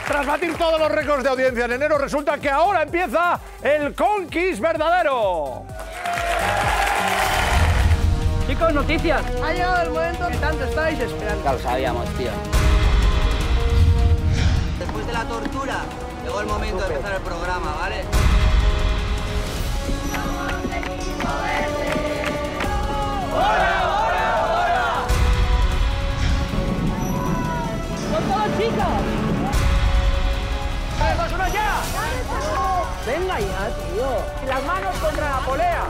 Tras batir todos los récords de audiencia en enero, resulta que ahora empieza el Conquist verdadero. Chicos, noticias. Ha llegado el momento que tanto estáis esperando. Ya lo sabíamos, tío. Después de la tortura, llegó el momento de empezar el programa, ¿vale? ¡Con todas chicas! ¡Vamos, una ya! Venga ya, tío. Las manos contra la polea.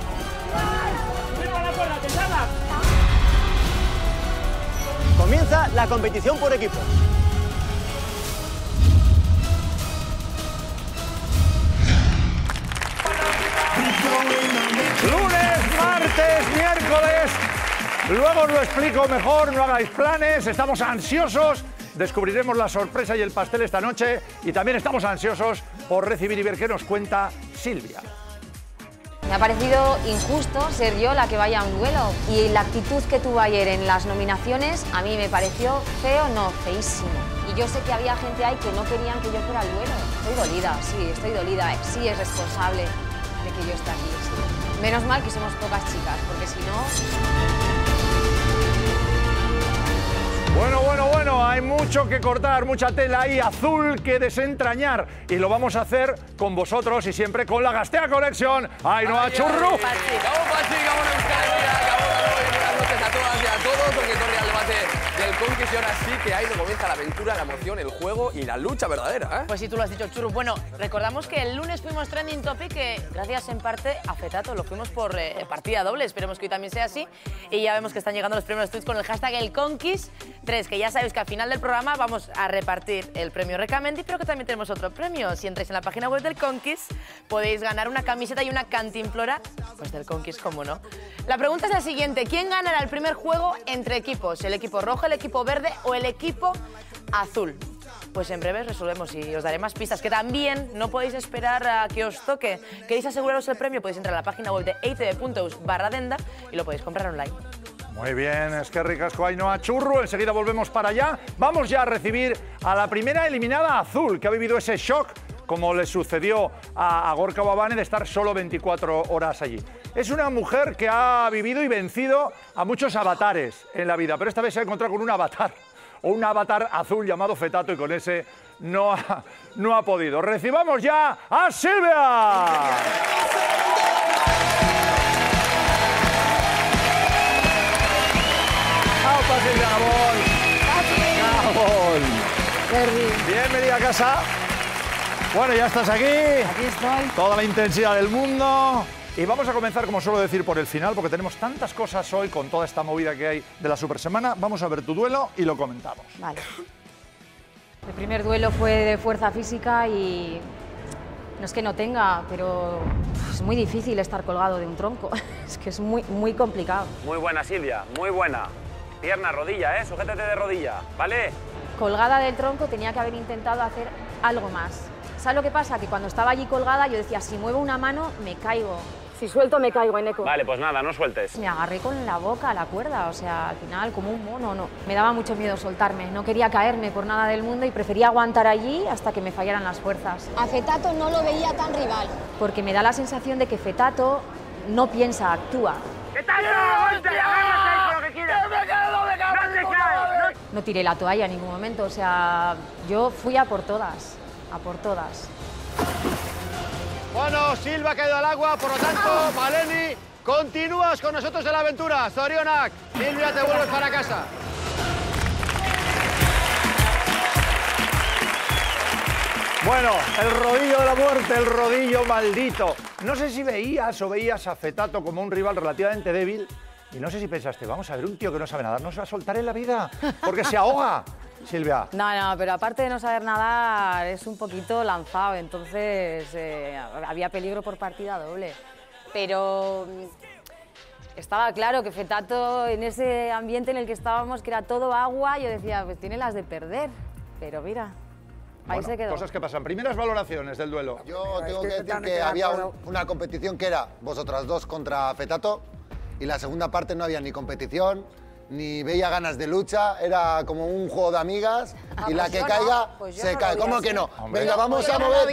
Comienza la competición por equipos. Lunes, martes, miércoles. Luego os lo explico mejor, no hagáis planes, estamos ansiosos. Descubriremos la sorpresa y el pastel esta noche. Y también estamos ansiosos por recibir y ver qué nos cuenta Silvia. Me ha parecido injusto ser yo la que vaya a un duelo. Y la actitud que tuvo ayer en las nominaciones a mí me pareció feo, no, feísimo. Y yo sé que había gente ahí que no querían que yo fuera al duelo. Estoy dolida, sí, estoy dolida. Sí es responsable de que yo esté aquí, sí. Menos mal que somos pocas chicas, porque si no... Bueno, hay mucho que cortar, mucha tela ahí azul que desentrañar. Y lo vamos a hacer con vosotros y siempre con la Gastea Collection. Ainhoa Churru. Buenas noches a todas y a todos, porque torre al debate del Conquist y ahora sí que ahí comienza la aventura, la emoción, el juego y la lucha verdadera, ¿eh? Pues sí, tú lo has dicho, Churru. Bueno, recordamos que el lunes fuimos trending topic, gracias en parte a Fetato, lo fuimos por partida doble, esperemos que hoy también sea así. Y ya vemos que están llegando los primeros tweets con el hashtag #ElConquist3, que ya sabéis que al final del programa vamos a repartir el premio Recamendi, pero que también tenemos otro premio. Si entráis en la página web del Conquist, podéis ganar una camiseta y una cantimplora, pues del Conquist, cómo no. La pregunta es la siguiente: ¿quién ganará el primer juego entre equipos? ¿El equipo rojo, el equipo verde o el equipo azul? Pues en breve resolvemos y os daré más pistas, que también no podéis esperar a que os toque. ¿Queréis aseguraros el premio? Podéis entrar a la página web de eitv.eus/denda y lo podéis comprar online. Muy bien, es que ricasco Ainhoa Churru. Enseguida volvemos para allá. Vamos ya a recibir a la primera eliminada azul, que ha vivido ese shock, como le sucedió a Gorka Babane, de estar solo 24 horas allí. Es una mujer que ha vivido y vencido a muchos avatares en la vida, pero esta vez se ha encontrado con un avatar, o un avatar azul llamado Fetato, y con ese no ha podido. Recibamos ya a Silvia. Silvia Gabón. Bienvenida a casa. Bueno, ya estás aquí. Aquí estoy. Toda la intensidad del mundo. Y vamos a comenzar, como suelo decir, por el final, porque tenemos tantas cosas hoy con toda esta movida que hay de la Super Semana. Vamos a ver tu duelo y lo comentamos. Vale. El primer duelo fue de fuerza física y no es que no tenga, pero es muy difícil estar colgado de un tronco. Es que es muy complicado. Muy buena, Silvia, muy buena. Pierna, rodilla, ¿eh? Sujétate de rodilla, ¿vale? Colgada del tronco tenía que haber intentado hacer algo más. ¿Sabes lo que pasa? Que cuando estaba allí colgada yo decía, si muevo una mano, me caigo. Si suelto, me caigo, Eneco. Vale, pues nada, no sueltes. Me agarré con la boca a la cuerda, o sea, al final, como un mono, no. Me daba mucho miedo soltarme, no quería caerme por nada del mundo y prefería aguantar allí hasta que me fallaran las fuerzas. A Fetato no lo veía tan rival. Porque me da la sensación de que Fetato no piensa, actúa. ¿Qué tal? No tiré la toalla en ningún momento, o sea, yo fui a por todas, a por todas. Bueno, Silva ha caído al agua, por lo tanto, Maleni, continúas con nosotros en la aventura. Zorionak, Silvia, te vuelves para casa. Bueno, el rodillo de la muerte, el rodillo maldito. No sé si veías a Fetato como un rival relativamente débil. Y no sé si pensaste, vamos a ver, un tío que no sabe nadar, no se va a soltar en la vida, porque se ahoga, Silvia. No, pero aparte de no saber nadar, es un poquito lanzado, entonces había peligro por partida doble. Pero estaba claro que Fetato, en ese ambiente en el que estábamos, que era todo agua, yo decía, pues tiene las de perder. Pero mira, ahí se quedó. Cosas que pasan. Primeras valoraciones del duelo. Yo tengo que decir que había una competición que era vosotras dos contra Fetato, y la segunda parte no había ni competición, ni veía ganas de lucha, era como un juego de amigas y la que caiga se cae. ¿Cómo que no? Venga, vamos a mover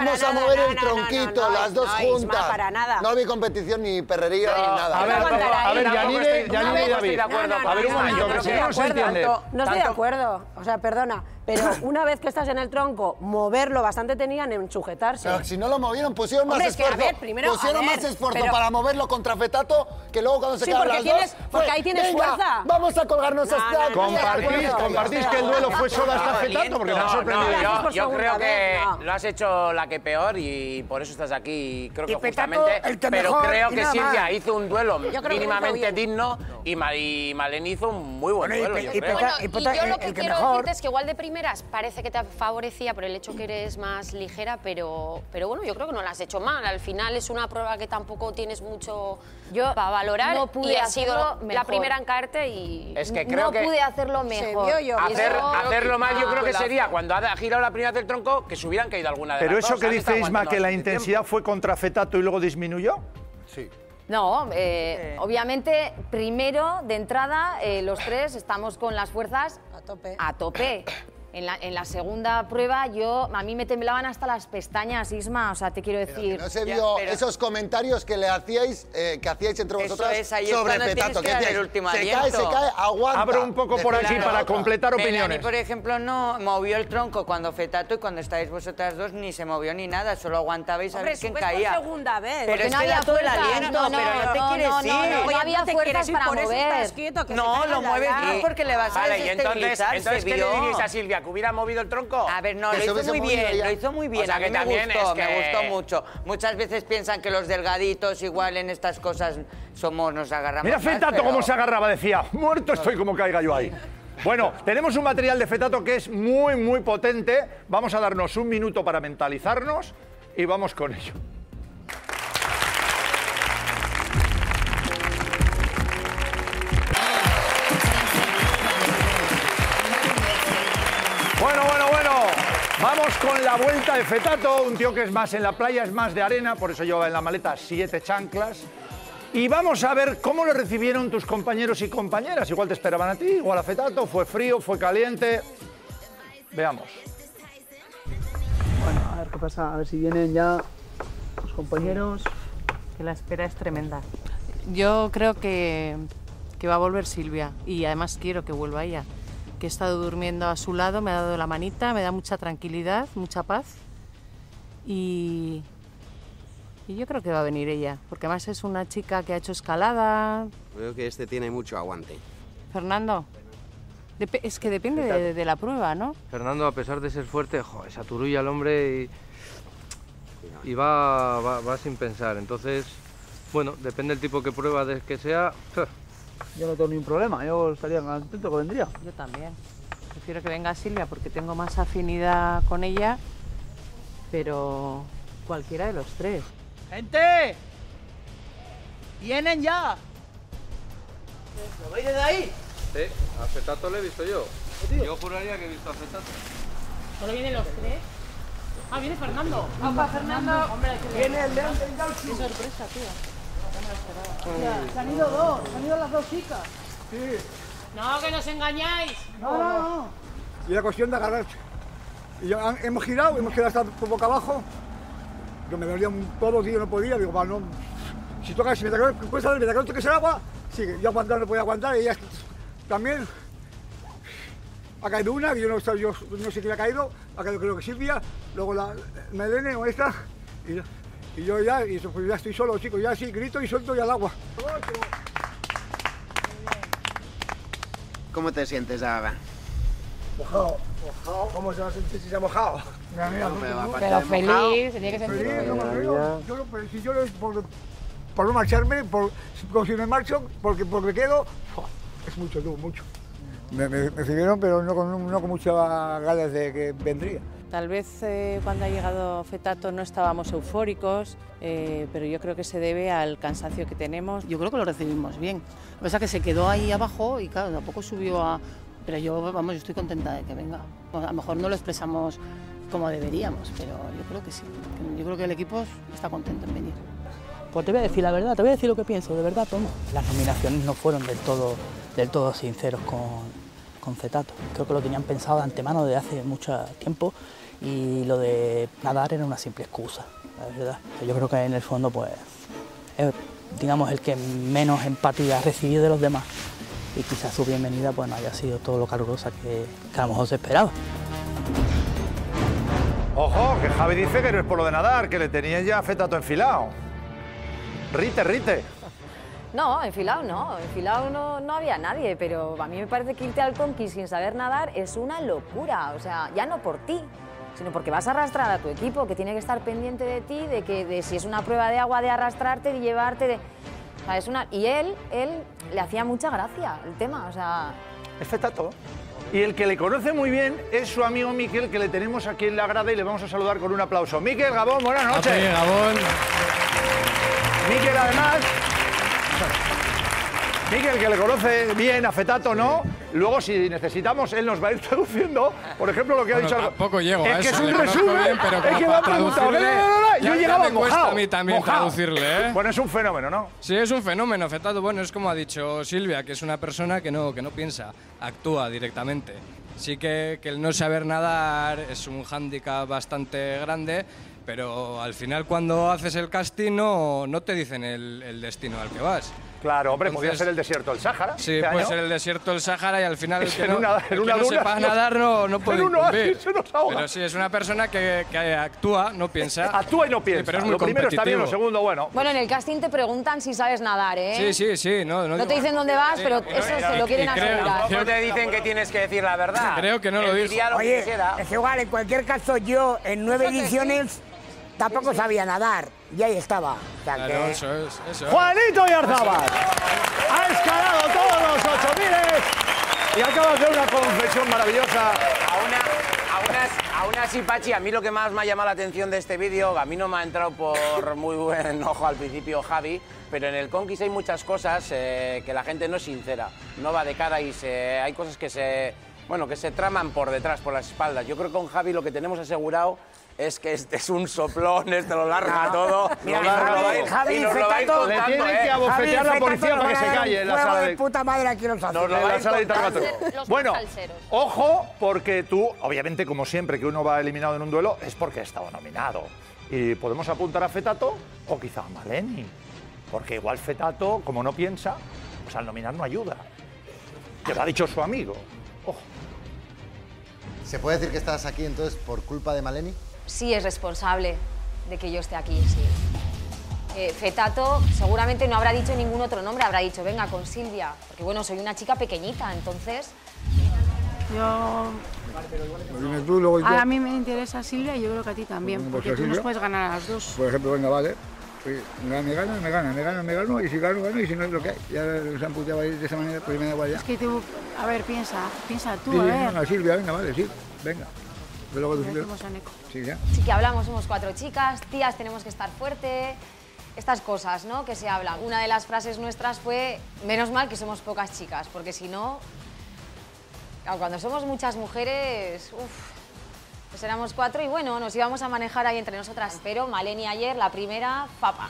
el tronquito, las dos juntas. Para nada. No vi competición ni perrería ni nada. A ver, Yanire y David. A ver, un momento, que si no se entiende. No estoy de acuerdo, o sea, perdona, pero una vez que estás en el tronco, moverlo bastante tenían en sujetarse. Pero si no lo movieron, pusieron más esfuerzo. Pusieron más esfuerzo para moverlo contra Fetato, que luego cuando se quedaron las dos... Porque ahí tienes fuerza. Vamos a colgarnos hasta... ¿Compartís que el duelo fue solo hasta Fetato? Porque me ha sorprendido. Yo creo que lo has hecho la que peor y por eso estás aquí, creo que justamente. Pero creo que Silvia hizo un duelo mínimamente digno y Maleni hizo un muy buen duelo, yo creo. Y yo lo que quiero decirte es que igual de primeras parece que te favorecía por el hecho que eres más ligera, pero bueno, yo creo que no la has hecho mal. Al final es una prueba que tampoco tienes mucho para valorar y ha sido la primera en caerte y es que creo no pude hacerlo mejor. Hacerlo mal yo creo que sería cuando ha girado la primera del tronco que se hubieran caído alguna de las dos. Pero eso que dice Isma, que la intensidad fue contra Fetato y luego disminuyó. Sí. No, obviamente, primero, de entrada, los tres estamos con las fuerzas a tope. En la segunda prueba, a mí me temblaban hasta las pestañas, Isma, o sea, te quiero decir... Pero no se vio esos comentarios que le hacíais, entre vosotras sobre Fetato, que decíais, se cae, aguanta. Abro un poco por aquí para completar opiniones. Melanie, por ejemplo, no movió el tronco cuando Fetato y cuando estáis vosotras dos ni se movió ni nada, solo aguantabais a ver quién caía. Por segunda vez. Pero es que da todo el aliento, pero no te quieres ir. No había fuerzas para mover. No, lo mueves bien porque le vas a desestabilizar. Entonces, ¿qué le diríais a Silvia? ¿Que hubiera movido el tronco? A ver, no, lo hizo muy bien, O sea, que me también me gustó mucho. Muchas veces piensan que los delgaditos igual en estas cosas nos agarramos. Mira Fetato cómo se agarraba, decía, muerto estoy como caiga yo ahí. Bueno, tenemos un material de Fetato que es muy, muy potente. Vamos a darnos un minuto para mentalizarnos y vamos con ello. Bueno, vamos con la vuelta de Fetato, un tío que es más en la playa, es más de arena, por eso lleva en la maleta 7 chanclas. Y vamos a ver cómo lo recibieron tus compañeros y compañeras. Igual te esperaban a ti, igual a Fetato, fue frío, fue caliente. Veamos. Bueno, a ver qué pasa, a ver si vienen ya los compañeros. Que la espera es tremenda. Yo creo que va a volver Silvia y además quiero que vuelva ella. Que he estado durmiendo a su lado, me ha dado la manita, me da mucha tranquilidad, mucha paz y yo creo que va a venir ella, porque además es una chica que ha hecho escalada. Creo que tiene mucho aguante. Fernando, es que depende de la prueba, ¿no? Fernando, a pesar de ser fuerte, se aturulla el hombre y va sin pensar, entonces, bueno, depende del tipo de prueba que sea. Yo no tengo ningún problema, yo estaría contento que vendría. Yo también. Prefiero que venga Silvia porque tengo más afinidad con ella, pero cualquiera de los tres. ¡Gente! ¡Vienen ya! ¿Lo veis desde ahí? Sí, a Fetato le he visto yo. Yo juraría que he visto a Fetato. ¿Solo vienen los tres? Ah, viene Fernando. ¡Opa, Fernando! Hombre, viene el León del Qué sorpresa, tío. Se han ido dos, se han ido las dos chicas. Sí. No, que nos engañáis. No. Y la cuestión de agarrar. Y hemos girado hasta por boca abajo. Yo me dolía todo, tío, no podía. Digo, no. Si toca, si me toques el agua, sí, yo aguantar, no podía aguantar. Y ella también. Ha caído una, que yo no sé quién ha caído creo que Silvia, luego la Melene o esta. Y yo ya estoy solo, chicos, ya sí, grito y suelto ya al agua. ¿Cómo te sientes ahora? Mojado. ¿Cómo se va a sentir si se ha mojado? Pero feliz, tenía que sentir feliz. Yo por no marcharme, si me marcho, porque quedo, es mucho, mucho. Me recibieron, pero no con muchas ganas de que vendría. Tal vez cuando ha llegado Fetato no estábamos eufóricos, pero yo creo que se debe al cansancio que tenemos. Yo creo que lo recibimos bien. Lo que pasa es que se quedó ahí abajo y claro, tampoco subió a... Pero yo estoy contenta de que venga. Pues a lo mejor no lo expresamos como deberíamos, pero yo creo que sí. Yo creo que el equipo está contento en venir. Pues te voy a decir la verdad, te voy a decir lo que pienso, de verdad, Tomo. Las nominaciones no fueron del todo del todo sinceros con Fetato. Creo que lo tenían pensado de antemano desde hace mucho tiempo y lo de nadar era una simple excusa, la verdad. Yo creo que en el fondo pues es, digamos, el que menos empatía ha recibido de los demás y quizás su bienvenida pues no haya sido todo lo calurosa que a lo mejor se esperaba. Ojo, que Javi dice que no es por lo de nadar, que le tenían ya a Fetato enfilado. Rite. No, enfilado no había nadie, pero a mí me parece que irte al Conquis sin saber nadar es una locura, o sea, ya no por ti, sino porque vas a arrastrar a tu equipo, que tiene que estar pendiente de ti, de si es una prueba de agua, de arrastrarte, de llevarte, o sea, es una... Y él le hacía mucha gracia el tema, o sea... Es Fetato. Y el que le conoce muy bien es su amigo Miquel, que le tenemos aquí en la grada y le vamos a saludar con un aplauso. Miquel, Gabón, buenas noches. Sí, Gabón. Miquel, además... Miquel, que le conoce bien a Fetato, ¿no? Luego, si necesitamos, él nos va a ir traduciendo. Por ejemplo, lo que ha dicho... Tampoco llego a eso. Es que es un le conozco resumen. bien, pero Es que me ha preguntado... Yo llegaba me cuesta mojado. a mí también traducirle, ¿eh? Bueno, es un fenómeno, ¿no? Sí, es un fenómeno, Fetato. Bueno, es como ha dicho Silvia, que es una persona que no piensa, actúa directamente. Sí que el no saber nadar es un hándicap bastante grande, pero al final cuando haces el casting no te dicen el destino al que vas. Claro, hombre, podría ser el desierto del Sáhara. Sí, puede ser el desierto del Sáhara y al final el que en una no sepa nadar no puede cumplir. Se nos ahoga. Pero sí, es una persona que actúa, no piensa. Actúa y no piensa. Sí, pero es muy lo primero está bien, lo segundo, bueno. Bueno, en el casting te preguntan si sabes nadar, ¿eh? Sí. No te dicen dónde vas, pero eso se lo quieren asegurar. No te dicen que tienes que decir la verdad. Creo que no lo dijo. Oye, es igual, en cualquier caso yo en 9 ediciones tampoco sabía nadar y ahí estaba. O sea, claro, eso es. Juanito Oyarzábal ha escalado todos los 8000 y acaba de hacer una confesión maravillosa. Aún así, Pachi, a mí lo que más me ha llamado la atención de este vídeo, a mí no me ha entrado por muy buen ojo al principio Javi, pero en el Conquis hay muchas cosas que la gente no es sincera, no va de cara y hay cosas que se traman por detrás, por las espaldas. Yo creo que con Javi lo que tenemos asegurado es que este es un soplón, este lo larga todo. Mira, Javi Fetato, le tienen que abofetear a la policía para que se calle en la sala de puta madre aquí los Bueno, ojo, porque tú, obviamente, como siempre que uno va eliminado en un duelo, es porque ha estado nominado. Y podemos apuntar a Fetato o quizá a Maleni. Porque igual Fetato, como no piensa, pues al nominar no ayuda. Que lo ha dicho su amigo. Ojo. ¿Se puede decir que estás aquí entonces por culpa de Maleni? Sí, es responsable de que yo esté aquí, sí. Fetato seguramente no habrá dicho ningún otro nombre, habrá dicho, venga, con Silvia. Porque bueno, soy una chica pequeñita, entonces... A mí me interesa Silvia y yo creo que a ti también, porque tú nos puedes ganar a las dos. Por ejemplo, venga, vale. Me gano, y si gano, y si no es lo que hay. Ya se han puteado ahí de esa manera, pues me da igual ya. Es que tú, a ver, piensa tú, sí, a ver. Venga, Silvia, venga, vale, sí, venga. Sí que hablamos, somos 4 chicas, tías, tenemos que estar fuerte, estas cosas, ¿no?, que se hablan. Una de las frases nuestras fue, menos mal que somos pocas chicas, porque si no, cuando somos muchas mujeres, pues éramos 4 y bueno, nos íbamos a manejar ahí entre nosotras. Pero Maleni ayer, la primera, papa.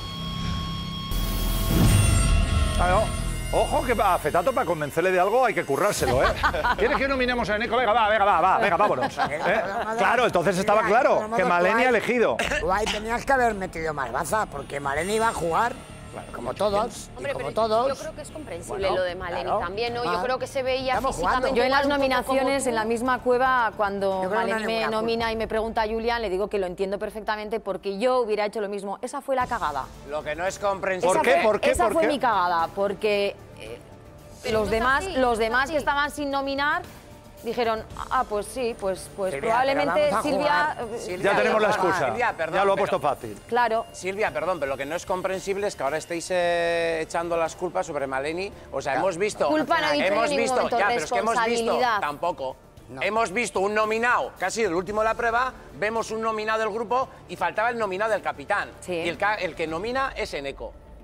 Claro. Ojo que a Fetato para convencerle de algo hay que currárselo, ¿eh? ¿Quieres que nominemos a Eneco? Venga, vámonos. Claro, entonces estaba claro que Maleni ha elegido. Guay, tenías que haber metido más baza, porque Maleni iba a jugar como todos. Hombre, como pero todos. yo creo que es comprensible lo de Maleni también, ¿no? Yo creo que se veía físicamente. Yo en las nominaciones, en la misma cueva, cuando Maleni me nomina y me pregunta a Julián, le digo que lo entiendo perfectamente porque yo hubiera hecho lo mismo. Esa fue la cagada. Lo que no es comprensible. ¿Por qué? Esa fue mi cagada, porque los demás que estaban sin nominar dijeron, pues sí, pues probablemente Silvia... Ya tenemos la excusa, Silvia, perdón, ya lo ha puesto fácil. Claro. Silvia, perdón, pero lo que no es comprensible es que ahora estéis echando las culpas sobre Maleni. O sea, hemos visto... Culpa no he dicho en ningún momento, pero es que hemos visto, tampoco. No. Hemos visto un nominado, que ha sido el último de la prueba, vemos un nominado del grupo y faltaba el nominado del capitán. Sí. Y el que nomina es Eneco.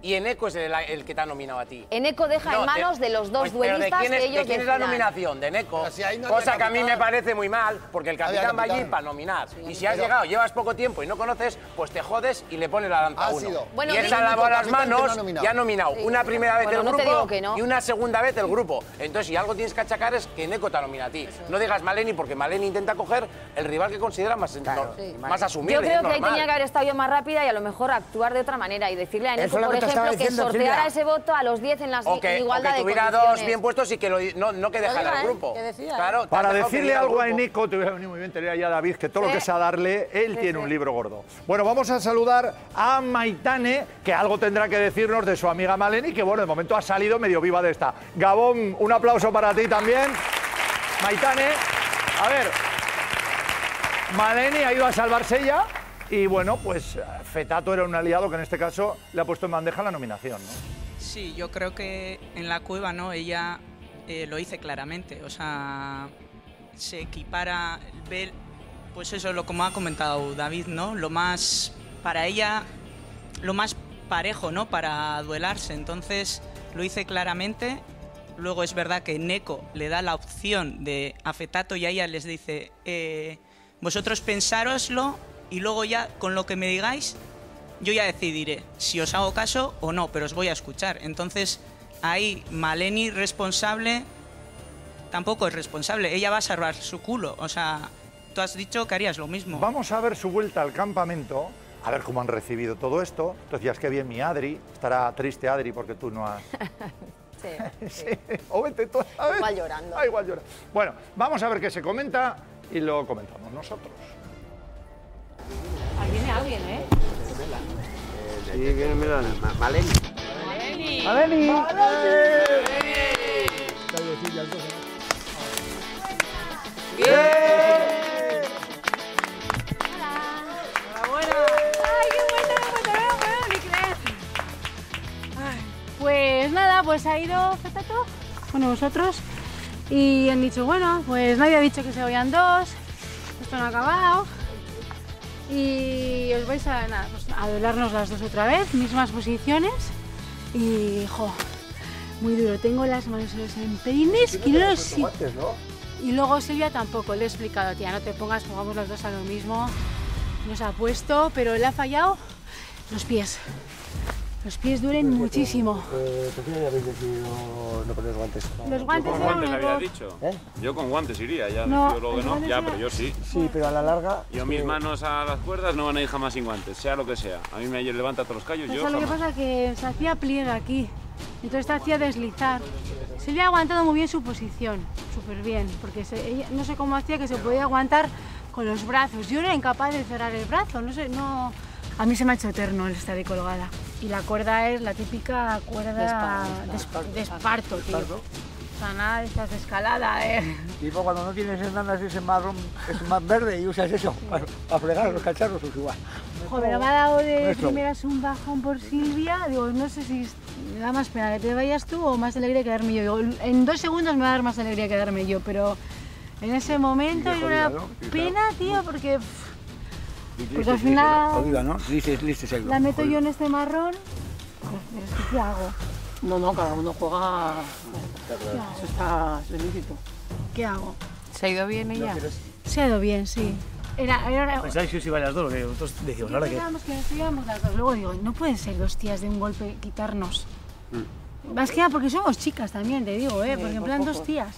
y Eneco es el que te ha nominado a ti. Eneco deja en manos de los dos duelistas que ellos ¿De quién es la nominación? De Eneco. Cosa que a mí me parece muy mal, porque el capitán va allí para nominar. Y si has llegado, llevas poco tiempo y no conoces, pues te jodes y le pones la lanza a uno. Y él se ha lavado las manos y ha nominado una primera vez el grupo y una segunda vez el grupo. Entonces, si algo tienes que achacar es que Eneco te nomina a ti. No digas Maleni, porque Maleni intenta coger el rival que considera más asumible. Yo creo que ahí tenía que haber estado yo más rápida y a lo mejor actuar de otra manera y decirle a Eneco, por ejemplo, que sorteara ese voto a los 10 en las igualdad de condiciones. O que tuviera dos bien puestos y que no que dejara el grupo. Claro, para decirle algo a Eneco, te voy a venir muy bien, te diría ya David, que todo lo que es a darle, él tiene un libro gordo. Bueno, vamos a saludar a Maitane, que algo tendrá que decirnos de su amiga Maleni, que bueno, de momento ha salido medio viva de esta. Gabón, un aplauso para ti también. Maitane, a ver, Maleni ha ido a salvarse ya y bueno, pues Fetato era un aliado que en este caso le ha puesto en bandeja la nominación, ¿no? Sí, yo creo que en la cueva, ¿no? Ella lo dice claramente, o sea, se equipara, ve, pues eso es lo como ha comentado David, ¿no? Lo más, para ella, lo más parejo, ¿no? Para duelarse, entonces lo dice claramente. Luego es verdad que Eneco le da la opción de a Fetato y a ella les dice, vosotros pensároslo y luego ya con lo que me digáis yo ya decidiré si os hago caso o no, pero os voy a escuchar. Entonces ahí Maleni responsable tampoco es responsable, ella va a salvar su culo, o sea, tú has dicho que harías lo mismo. Vamos a ver su vuelta al campamento, a ver cómo han recibido todo esto. Tú decías que bien mi Adri, estará triste Adri porque tú no has... Sí. O vete tú, a ver. Igual llorando. Ah, igual llora. Bueno, vamos a ver qué se comenta y lo comentamos nosotros. Ahí viene alguien, ¿eh? Sí, viene Maleni. ¡Maleni! ¡Maleni! ¡Bien! ¡Enhorabuena! ¡Ay, qué bueno! No puedo ni creer. Pues nada, pues ha ido Fetato, bueno, vosotros, y han dicho, bueno, pues nadie ha dicho que se vayan dos, esto no ha acabado, y os vais a, nada, pues, a duelarnos las dos otra vez, mismas posiciones, y, jo, muy duro, tengo las manos en los empeines, que no los sé. Y luego Silvia tampoco, le he explicado, tía, no te pongas, jugamos las dos a lo mismo, nos ha puesto, pero le ha fallado los pies. Los pies duelen muchísimo. ¿Por qué ya habéis decidido no poner guantes? Los guantes ¿Con guantes había dicho? Yo con guantes iría, ya decido luego que no. Ya, pero yo sí. Sí, pero a la larga... Yo mis manos a las cuerdas no van a ir jamás sin guantes, sea lo que sea. A mí me levanta todos los callos, yo lo que pasa es que se hacía pliegue aquí, entonces se hacía deslizar. Silvia ha aguantado muy bien su posición, súper bien, porque ella, no sé cómo hacía que se podía aguantar con los brazos. Yo era incapaz de cerrar el brazo, no sé, no... A mí se me ha hecho eterno el estar ahí colgada. Y la cuerda es la típica cuerda de esparto, tío. O sea, nada de estas de escalada, Tipo cuando no tienes endanas ese marrón, es más verde y usas eso para fregar a los cacharros, pues igual. Joder, pero me ha dado de primeras un bajón por Silvia. Digo, no sé si me da más pena que te vayas tú o más alegría quedarme yo. Digo, en 2 segundos me va a dar más alegría quedarme yo, pero en ese momento era una pena, tío, porque... Porque al final la meto yo en este marrón, pues, ¿qué hago? No, cada uno juega, eso está lícito. ¿Qué hago? ¿Se ha ido bien ella? Se ha ido bien, sí. Pensáis que os ibais las dos, que nosotros decimos, ahora que... nos íbamos las dos, luego digo, no pueden ser 2 tías de un golpe quitarnos. Más que nada porque somos chicas también, te digo, porque en plan 2 tías.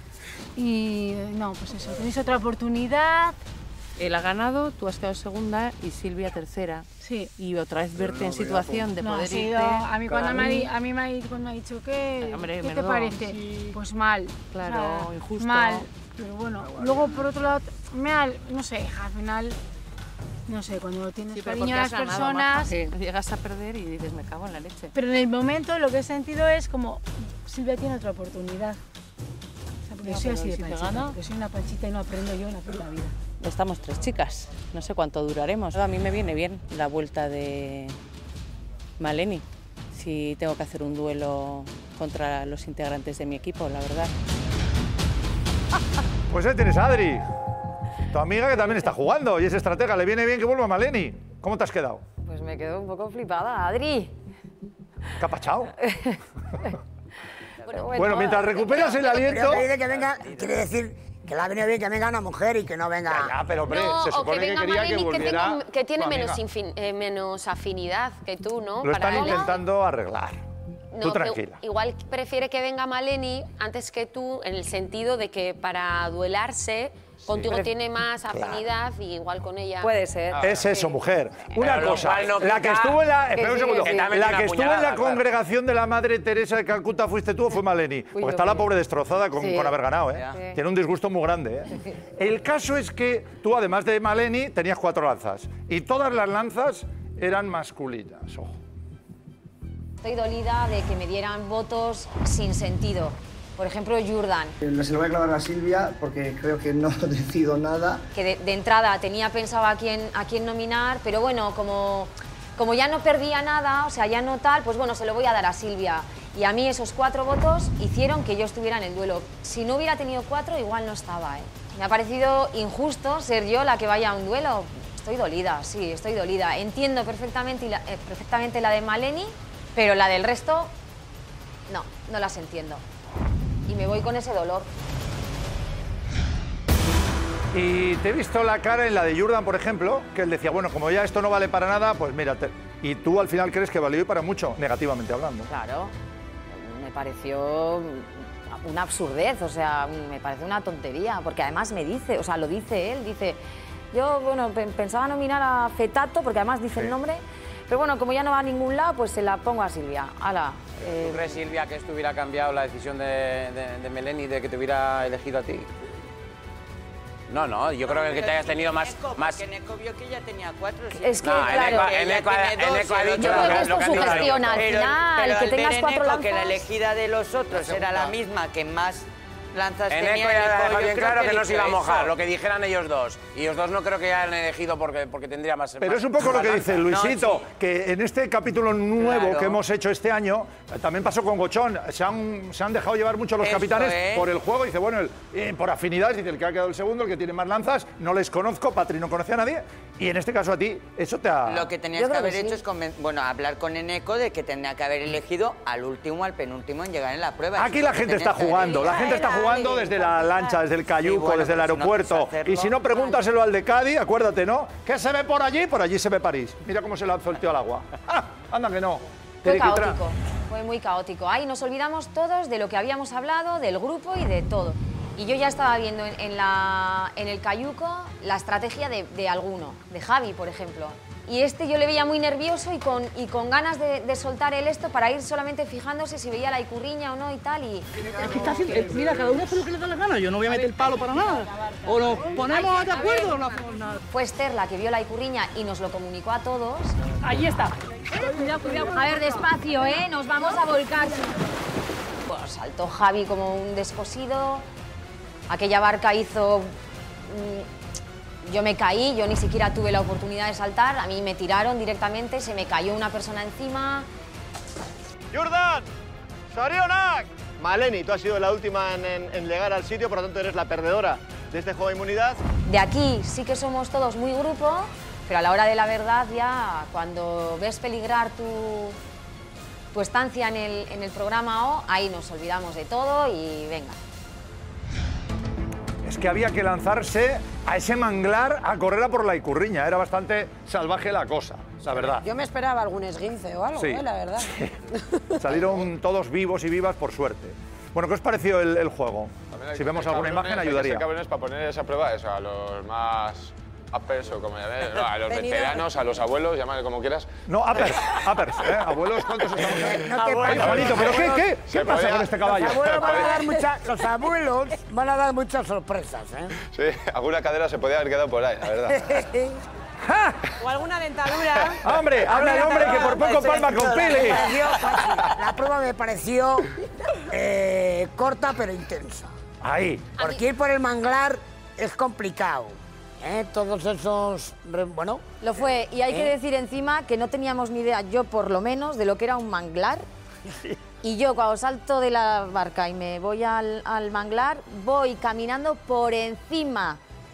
Y no, pues eso, tenéis otra oportunidad. Él ha ganado, tú has quedado segunda y Silvia tercera. Sí. Y otra vez verte en situación de poder irte. A mí cuando me ha dicho ¿qué te parece? Sí. Pues mal. Claro, o sea, injusto. Mal. Pero bueno, luego por otro lado, no sé, al final, no sé, cuando tienes cariño a las personas... Llegas a perder y dices, me cago en la leche. Pero en el momento lo que he sentido es como, Silvia tiene otra oportunidad. O sea, porque yo soy así de panchita, porque soy una panchita y no aprendo yo en la puta vida. Estamos 3 chicas, no sé cuánto duraremos. A mí me viene bien la vuelta de Maleni, si tengo que hacer un duelo contra los integrantes de mi equipo, la verdad. Pues ahí tienes a Adri, tu amiga que también está jugando y es estratega. Le viene bien que vuelva Maleni. ¿Cómo te has quedado? Pues me quedo un poco flipada, Adri. ¿Qué ha pasado? Bueno, mientras recuperas el aliento... Quiere decir que le ha venido bien que venga una mujer y que no venga... Ya, pero hombre, No, se o supone que venga quería Maleni, que volviera que tiene tu amiga. menos afinidad que tú, ¿no? Lo están Para ella. intentando arreglar. Tú No, que tranquila. igual prefiere que venga Maleni antes que tú, en el sentido de que para duelarse contigo tiene más afinidad y igual con ella. Puede ser. Es eso, mujer. Una Pero lo cosa, cual no la que quita estuvo en la, que espera un sí, segundo, que también la una que estuvo en la puñalada, claro. congregación de la Madre Teresa de Calcuta fuiste tú o fue Maleni, porque está la pobre destrozada con haber ganado, ¿eh? Sí. Tiene un disgusto muy grande, ¿eh? El caso es que tú, además de Maleni, tenías 4 lanzas y todas las lanzas eran masculinas, ojo. Estoy dolida de que me dieran votos sin sentido. Por ejemplo, Jordan, Se lo voy a clavar a Silvia porque creo que no decido nada. que de entrada tenía pensado a quién nominar, pero bueno, como ya no perdía nada, o sea, ya no tal, pues bueno, se lo voy a dar a Silvia. Y a mí esos 4 votos hicieron que yo estuviera en el duelo. Si no hubiera tenido 4, igual no estaba, ¿eh? Me ha parecido injusto ser yo la que vaya a un duelo. Estoy dolida, sí, estoy dolida. Entiendo perfectamente la de Maleni, pero la del resto, no las entiendo. Y me voy con ese dolor. Y te he visto la cara en la de Jordan, por ejemplo, que él decía, bueno, como ya esto no vale para nada, pues mírate. Y tú al final crees que valió y para mucho, negativamente hablando. Claro, me pareció una absurdez, o sea, me parece una tontería, porque además me dice, o sea, lo dice él, dice, yo, bueno, pensaba nominar a Fetato, porque además dice el nombre, pero bueno, como ya no va a ningún lado, pues se la pongo a Silvia. Hala. ¿Tú crees, Silvia, que esto hubiera cambiado la decisión de Maleni de que te hubiera elegido a ti? No, yo creo que te hayas tenido más... Porque Neko vio que ya tenía 4. Es que, No, claro, Eneco ha dicho yo creo que esto sugestiona al final, pero que al tengas ver 4 Eneco, lanzas. que la elegida de los otros era la misma, que más lanzas Eneco tenía. ya dejó yo bien creo claro que no se iba a eligió mojar, eso. lo que dijeran ellos dos. Y ellos dos no creo que hayan elegido porque tendría más... Pero es un poco lo que dice Luisito, que en este capítulo nuevo que hemos hecho este año, también pasó con Gochón, se han dejado llevar mucho los Eso capitanes es. por el juego, dice, bueno, por afinidades, dice, el que ha quedado el segundo, el que tiene más lanzas, no les conozco, Patri no conocía a nadie, y en este caso a ti, eso te ha... Lo que tenías que haber hecho es hablar con Eneco de que tenía que haber elegido al último, al penúltimo en llegar en la prueba. Aquí la gente está jugando, desde la lancha, desde el cayuco, desde el aeropuerto. Y si no, pregúntaselo al de Cádiz, acuérdate, ¿no? ¿Qué se ve por allí? Por allí se ve París. Mira cómo se lanzó el tío al agua. ¡Ah! Anda que no. Fue caótico, fue muy caótico. Ahí nos olvidamos todos de lo que habíamos hablado, del grupo y de todo. Y yo ya estaba viendo en el cayuco la estrategia de alguno, de Javi, por ejemplo. Y yo le veía muy nervioso y con ganas de soltar el esto para ir solamente fijándose si veía la icurriña o no y tal. Y... Es que está haciendo, mira, cada uno hace lo que le da la gana, yo no voy a meter el palo para nada. O nos ponemos de acuerdo o no hacemos nada. Fue Esther la que vio la icurriña y nos lo comunicó a todos. Ahí está. A ver, despacio, ¿eh? Nos vamos a volcar. Pues saltó Javi como un descosido. Aquella barca hizo... Yo me caí, yo ni siquiera tuve la oportunidad de saltar, a mí me tiraron directamente, se me cayó una persona encima. ¡Jordan! ¡Sorionak! Maleni, tú has sido la última en llegar al sitio, por lo tanto eres la perdedora de este juego de inmunidad. De aquí sí que somos todos muy grupo, pero a la hora de la verdad ya, cuando ves peligrar tu estancia en el programa O, ahí nos olvidamos de todo y venga. Es que había que lanzarse a ese manglar a correr a por la icurriña. Era bastante salvaje la cosa, la verdad. Yo me esperaba algún esguince o algo, Sí. la verdad. Sí. Salieron todos vivos y vivas, por suerte. Bueno, ¿qué os pareció el juego? Si vemos alguna imagen, ayudaría. Hay cabrones para poner esa prueba eso, a los más uppers o como llaméis, no, a los veteranos, a los abuelos, llámale como quieras. No, uppers, ¿eh? Abuelos, ¿cuántos estamos aquí? No te pases. Juanito, ¿pero qué pasa con este caballo? Los abuelos van a dar muchas sorpresas, ¿eh? Sí, alguna cadera se podía haber quedado por ahí, la verdad. O alguna dentadura. ¡Hombre! ¡Habla el hombre que por poco palma con Pili! La prueba me pareció corta pero intensa. Ahí. Porque ir por el manglar es complicado. Todos esos... Bueno... Lo fue, y hay que decir encima que no teníamos ni idea, yo por lo menos, de lo que era un manglar. Y yo cuando salto de la barca y me voy al manglar, voy caminando por encima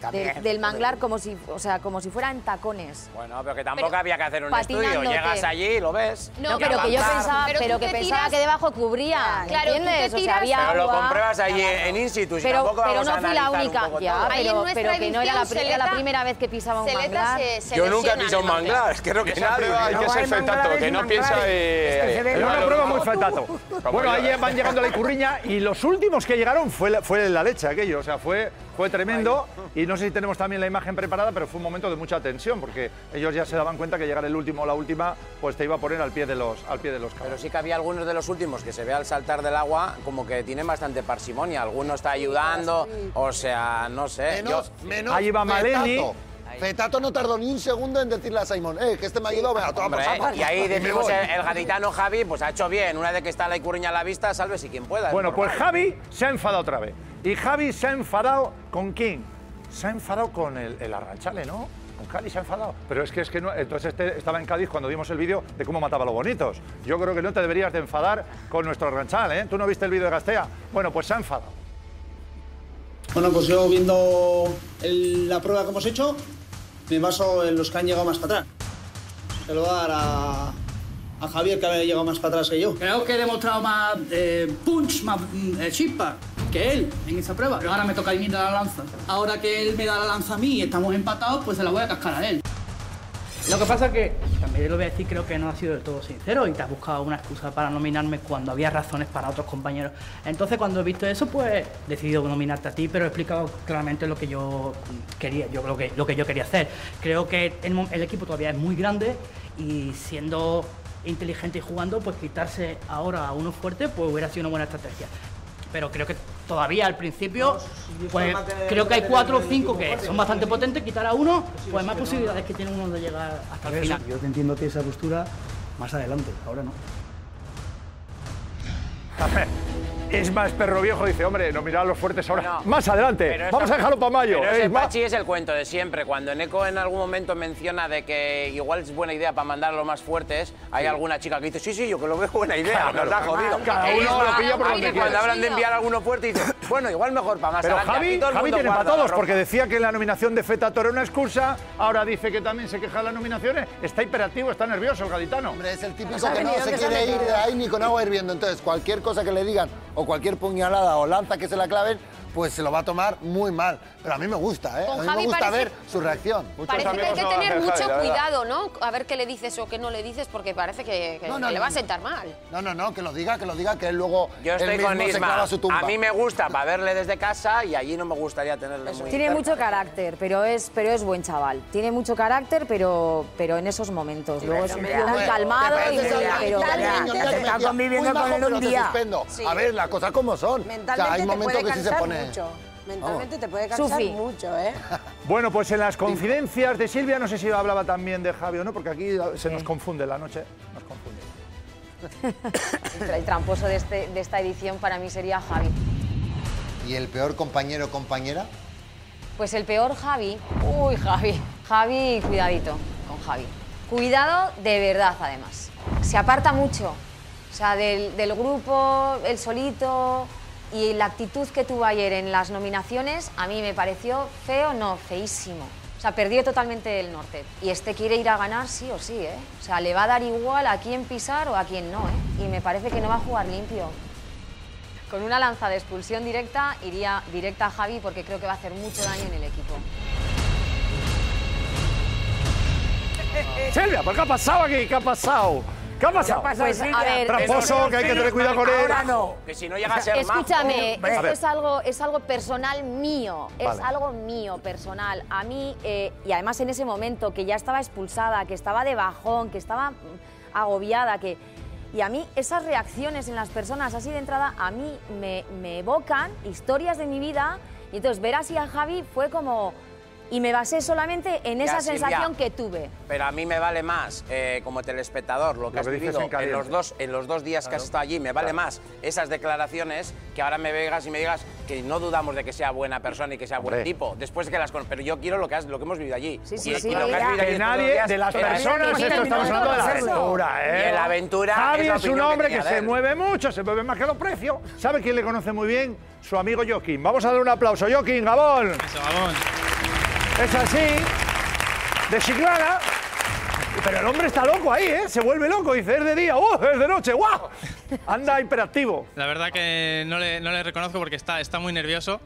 del manglar como si, o sea, como si fueran tacones. Bueno, pero que tampoco había que hacer un estudio. Llegas allí y lo ves. No, pero que yo pensaba, que debajo cubría, claro, ¿entiendes? O sea, había pero lo compruebas allí en in situ, si tampoco vamos a analizar no fui la única, un poco ya, todo. pero que no era la primera vez que pisaba un manglar. Yo nunca he pisado un manglar, creo que nadie. Hay que ser fetato, que no piensa Es una prueba muy fetato. Bueno, ahí van llegando la Icurriña y los últimos que llegaron fue la leche aquello, o sea, fue tremendo. Y no sé si tenemos también la imagen preparada, pero fue un momento de mucha tensión, porque ellos ya se daban cuenta que llegar el último o la última, pues te iba a poner al pie de los caballos. Pero sí que había algunos de los últimos que se ve al saltar del agua como que tienen bastante parsimonia. Alguno está ayudando, o sea, no sé. Menos ahí va Maleni. Fetato no tardó ni un segundo en decirle a Simón, que este me ha ayudado, venga, toma, y ahí decimos el gaditano Javi, pues ha hecho bien. Una vez que está la Icurriña a la vista, sálvese quien pueda. Bueno, pues Javi se ha enfadado otra vez. Y Javi se ha enfadado ¿con quién? Se ha enfadado con el Arranchale, ¿no? Con Cádiz se ha enfadado. Pero es que no, entonces estaba en Cádiz cuando vimos el vídeo de cómo mataba a los bonitos. Yo creo que no te deberías de enfadar con nuestro Arranchal, ¿eh? ¿Tú no viste el vídeo de Gastea? Bueno, pues se ha enfadado. Bueno, pues yo viendo la prueba que hemos hecho, me baso en los que han llegado más para atrás. Se lo voy a dar a Javier, que ha llegado más para atrás que yo. Creo que he demostrado más punch, más chispa que él en esa prueba. Pero ahora me toca a mí dar la lanza. Ahora que él me da la lanza a mí y estamos empatados, pues se la voy a cascar a él. Lo que pasa es que, también lo voy a decir, creo que no has sido del todo sincero y te has buscado una excusa para nominarme cuando había razones para otros compañeros. Entonces, cuando he visto eso, pues he decidido nominarte a ti, pero he explicado claramente lo que yo quería, lo que yo quería hacer. Creo que el equipo todavía es muy grande y siendo inteligente y jugando, pues quitarse ahora a uno fuerte, pues hubiera sido una buena estrategia. Pero creo que todavía al principio, pues creo que hay 4 o 5 que son bastante potentes, quitar a uno, pues hay más posibilidades que tiene uno de llegar hasta el final. Yo te entiendo que esa postura más adelante, ahora no. Es más perro viejo, dice, hombre, no mirar a los fuertes ahora. Más adelante, vamos a dejarlo para mayo. Pero ese Pachi es el cuento de siempre. Cuando Eneco en algún momento menciona de que igual es buena idea para mandar a los más fuertes, hay alguna chica que dice, sí, yo que lo veo buena idea, nos ha jodido. Cada uno lo pilla por donde quiere. Cuando hablan de enviar a alguno fuerte, dice, bueno, igual mejor para más pero adelante. Javi tiene para todos, porque decía que la nominación de Fetato era una excusa, ahora dice que también se queja de las nominaciones. Está hiperactivo, está nervioso el gaditano. Hombre, es el típico que no se quiere ir de ahí ni con agua hirviendo. Entonces, cualquier cosa que le digan o cualquier puñalada o lanza que se la claven, pues se lo va a tomar muy mal. Pero a mí me gusta, ¿eh? A mí me gusta ver su reacción. Parece que hay que tener mucho cuidado, ¿no? A ver qué le dices o qué no le dices, porque parece que le va a sentar mal. No, que lo diga, que él luego yo estoy mismo con se Isma. clava su tumba. A mí me gusta para verle desde casa y allí no me gustaría tenerle muy Tiene cerca. mucho carácter, pero es buen chaval. Tiene mucho carácter, pero en esos momentos. Luego es un tío muy calmado y está conviviendo con él un día. A ver, las cosas como son. Mentalmente hay momentos que sí se pone... mucho. Mentalmente te puede cansar mucho, ¿eh? Bueno, pues en las confidencias de Silvia, no sé si hablaba también de Javi o no, porque aquí se nos confunde la noche. Nos confunde. El tramposo de esta edición para mí sería Javi. ¿Y el peor compañero o compañera? Pues el peor Javi. Uy, Javi. Javi, cuidadito con Javi. Cuidado de verdad, además. Se aparta mucho. O sea, del grupo, el solito. Y la actitud que tuvo ayer en las nominaciones a mí me pareció feísimo. O sea, perdió totalmente el norte. Y quiere ir a ganar sí o sí, ¿eh? O sea, le va a dar igual a quién pisar o a quién no, ¿eh? Y me parece que no va a jugar limpio. Con una lanza de expulsión directa, iría directa a Javi porque creo que va a hacer mucho daño en el equipo. Silvia, ¿qué ha pasado aquí? ¿Qué ha pasado? ¿Qué ha pasado? Pues, a ver, tramposo, que hay que tener cuidado con él. Ahora no. Que si no llega a ser escúchame, majo. esto es algo personal mío. Vale. Es algo mío, personal. A mí, y además en ese momento que ya estaba expulsada, que estaba de bajón, que estaba agobiada, y a mí esas reacciones en las personas así de entrada, a mí me evocan historias de mi vida. Y entonces ver así a Javi fue como... Y me basé solamente en esa sensación que tuve. Pero a mí me vale más, como telespectador, lo que has vivido en los dos días que has estado allí, me vale más esas declaraciones que ahora me vengas y me digas que no dudamos de que sea buena persona y que sea buen tipo, después de que las conozco. Pero yo quiero lo que hemos vivido allí. Que nadie de las personas, esto estamos hablando de la aventura, ¿eh? Y en la aventura Javi es un hombre que se mueve mucho, se mueve más que los precios. ¿Sabe quién le conoce muy bien? Su amigo Joaquín. Vamos a darle un aplauso. Joaquín, Gabón. Eso, Gabón. Es así, de Chiclana. Pero el hombre está loco ahí, ¿eh? Se vuelve loco, dice, es de día, es de noche, ¡guau! Anda hiperactivo. La verdad que no le reconozco porque está muy nervioso.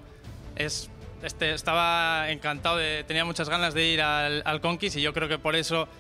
Estaba encantado, tenía muchas ganas de ir al Conquist y yo creo que por eso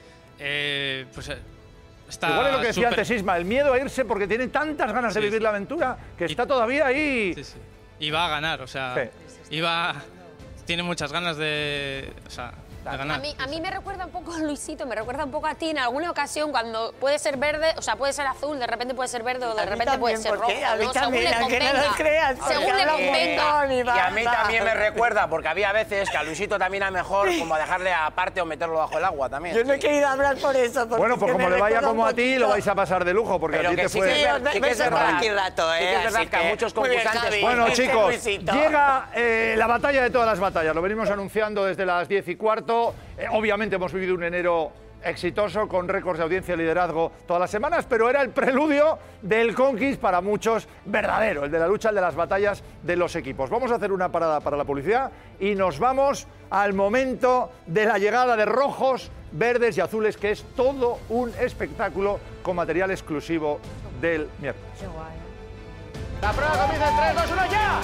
está igual es lo que decía antes Isma, el miedo a irse porque tiene tantas ganas de vivir la aventura que está todavía ahí. Sí, sí. Y va a ganar, o sea, tiene muchas ganas de ganar. A mí me recuerda un poco, Luisito, me recuerda un poco a ti en alguna ocasión cuando puede ser verde, o sea, puede ser azul, de repente puede ser verde o de repente puede ser rojo. A mí también, aunque no lo creas. Según le convenga. Y a mí también me recuerda, porque había veces que a Luisito también era mejor como dejarle aparte o meterlo bajo el agua también. Yo no he querido hablar por eso. Bueno, pues como le vaya como a ti, lo vais a pasar de lujo, porque a ti te fue... Sí que es verdad que hay muchos concursantes. Bueno, chicos, llega la batalla de todas las batallas. Lo venimos anunciando desde las 10:15. Obviamente hemos vivido un enero exitoso, con récords de audiencia y liderazgo todas las semanas, pero era el preludio del Conquist para muchos verdadero, el de la lucha, el de las batallas de los equipos. Vamos a hacer una parada para la publicidad y nos vamos al momento de la llegada de rojos, verdes y azules, que es todo un espectáculo con material exclusivo del miércoles. Qué guay. La prueba comienza en 3, 2, 1, ¡ya!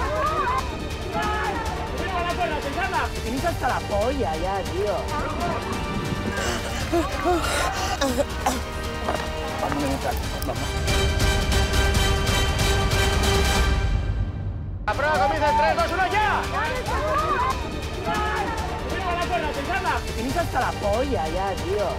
Tienes hasta la polla ya, tío. La prueba comienza en 3, 2, 1, ¡ya! Tienes hasta la polla ya, tío.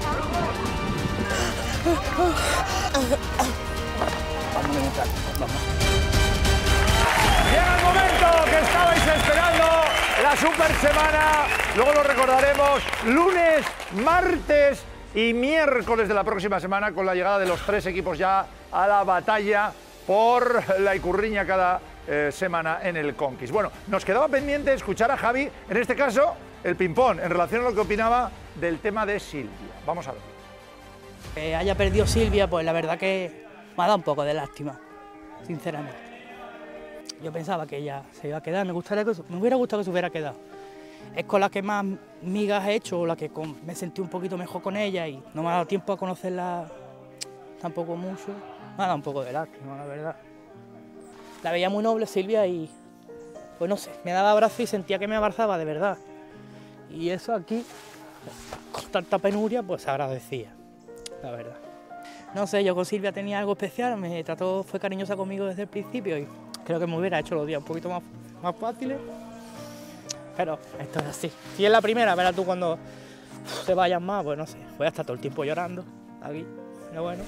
Llega el momento que estabais esperando, la super semana, luego lo recordaremos, lunes, martes y miércoles de la próxima semana con la llegada de los 3 equipos ya a la batalla por la Icurriña cada semana en el Conquist. Bueno, nos quedaba pendiente escuchar a Javi, en este caso, el ping-pong, en relación a lo que opinaba del tema de Silvia. Vamos a ver. Que haya perdido Silvia, pues la verdad que me ha dado un poco de lástima, sinceramente. Yo pensaba que ella se iba a quedar, me hubiera gustado que se hubiera quedado. Es con la que más migas he hecho, la que me sentí un poquito mejor con ella y no me ha dado tiempo a conocerla tampoco mucho. Me ha dado un poco de lástima, la verdad. La veía muy noble Silvia y, pues no sé, me daba abrazo y sentía que me abrazaba de verdad. Y eso aquí, con tanta penuria, pues se agradecía, la verdad. No sé, yo con Silvia tenía algo especial, fue cariñosa conmigo desde el principio y creo que me hubiera hecho los días un poquito más fáciles, pero esto es así. Si es la primera, verás tú cuando te vayas más, pues no sé, voy a estar todo el tiempo llorando aquí, pero bueno,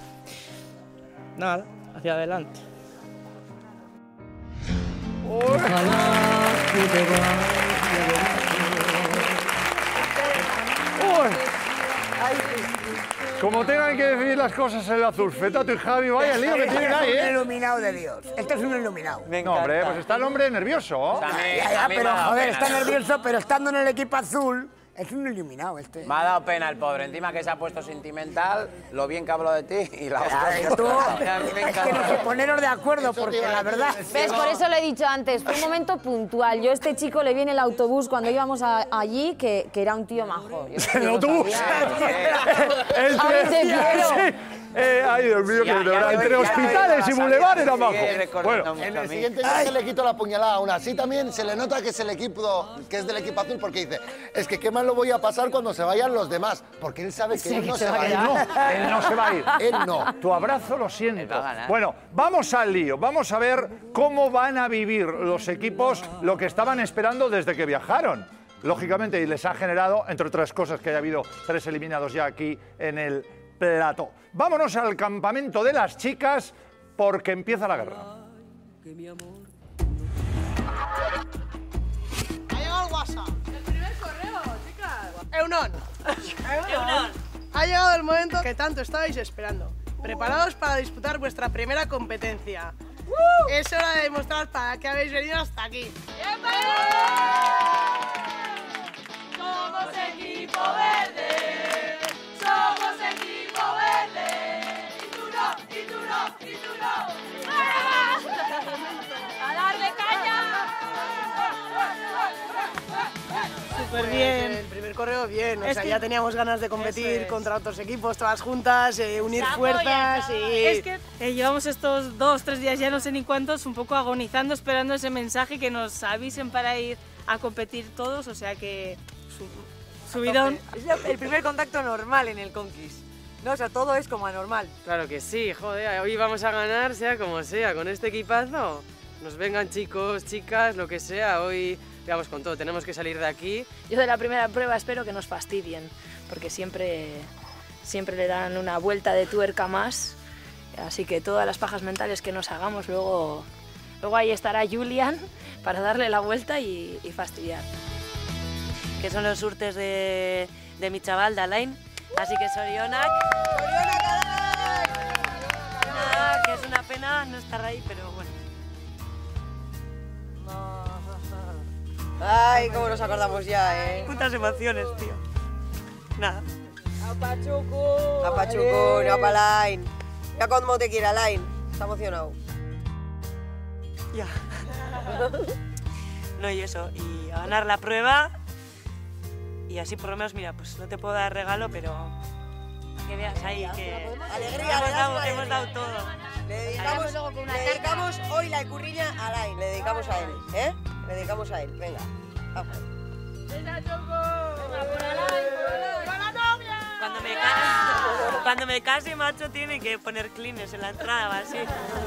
nada, hacia adelante. Como tengan que decidir las cosas el azul, Fetato y Javi, vaya el lío que tienen ahí, Este es un iluminado de Dios. Este es un iluminado. No, hombre, pues está el hombre nervioso. Ya, pero joder, está nervioso, pero estando en el equipo azul, es un iluminado este. Me ha dado pena el pobre, encima que se ha puesto sentimental, lo bien que hablo de ti y la otra. Es que no sé poneros de acuerdo, porque la verdad... ¿Ves? Por eso lo he dicho antes, fue un momento puntual. Yo a este chico le vi en el autobús cuando íbamos allí, que era un tío majo. ¿El autobús? Ay, Dios mío, que de verdad, entre hospitales y bulevares era majo. Bueno, en el siguiente viaje le quito la puñalada. Aún así también se le nota que es el equipo, que es del equipo azul, porque dice, es que qué mal lo voy a pasar cuando se vayan los demás, porque él sabe que él no se va a ir. Él no se va a ir. Él no. Tu abrazo lo siento. Bueno, vamos al lío. Vamos a ver cómo van a vivir los equipos lo que estaban esperando desde que viajaron. Lógicamente, y les ha generado, entre otras cosas, que haya habido 3 eliminados ya aquí en el plató. Vámonos al campamento de las chicas porque empieza la guerra. Ha llegado el WhatsApp. El primer correo, chicas. Eunon. Ha llegado el momento que tanto estabais esperando. Preparados para disputar vuestra primera competencia. Es hora de demostrar para qué habéis venido hasta aquí. Somos equipo verde. Somos equipo verde. Y tú no, y tú no, y tú no. ¡A darle caña! Súper bien. El primer correo bien, o sea, ya teníamos ganas de competir contra otros equipos, todas juntas, unir fuerzas y... Es que llevamos estos 2-3 días, ya no sé ni cuántos, un poco agonizando, esperando ese mensaje que nos avisen para ir a competir todos, o sea que subidón. Es el primer contacto normal en el Conquist. No, o sea, todo es como anormal. Claro que sí, joder, hoy vamos a ganar sea como sea, con este equipazo. Nos vengan chicos, chicas, lo que sea, hoy vamos con todo, tenemos que salir de aquí. Yo de la primera prueba espero que nos fastidien, porque siempre le dan una vuelta de tuerca más, así que todas las pajas mentales que nos hagamos, luego ahí estará Julian para darle la vuelta y fastidiar. Que son los surtes de mi chaval, de Alain, así que sorionak. Nada, que es una pena no estar ahí, pero bueno. Ay, cómo nos acordamos ya, ¿eh? Putas emociones, tío. Nada. Apachucu, no Alain. Ya cómo te quiere Alain. Está emocionado. Ya. No, y eso, y a ganar la prueba. Y así por lo menos, mira, pues no te puedo dar regalo, pero que veas ahí que Alegría, hemos dado todo. Le dedicamos hoy la curriña a Alain, le dedicamos a él, ¿eh? Le dedicamos a él, venga. Vamos. Cuando me case, macho, tiene que poner clines en la entrada o así.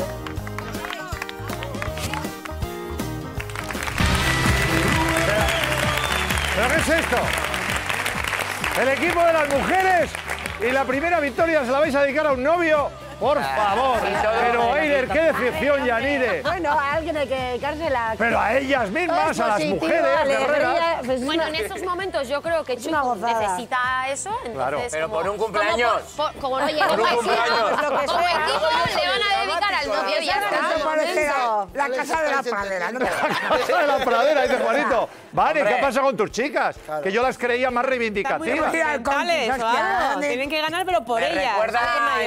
¿Pero qué es esto? El equipo de las mujeres y la primera victoria se la vais a dedicar a un novio. Por favor, pero Eider, qué decepción, Yanire. Bueno, a alguien hay que dedicársela. Pero a ellas mismas, a las mujeres guerreras. Pues bueno, en estos momentos yo creo que Chuchu necesita eso. Entonces, claro, pero por un cumpleaños. Como no llega como equipo le van a dedicar al novio y ya está. La casa de la pradera. La casa de la pradera, dice Juanito. Vale, ¿qué pasa con tus chicas? Que yo las creía más reivindicativas. Tienen que ganar, pero por ellas. ¿Recuerdas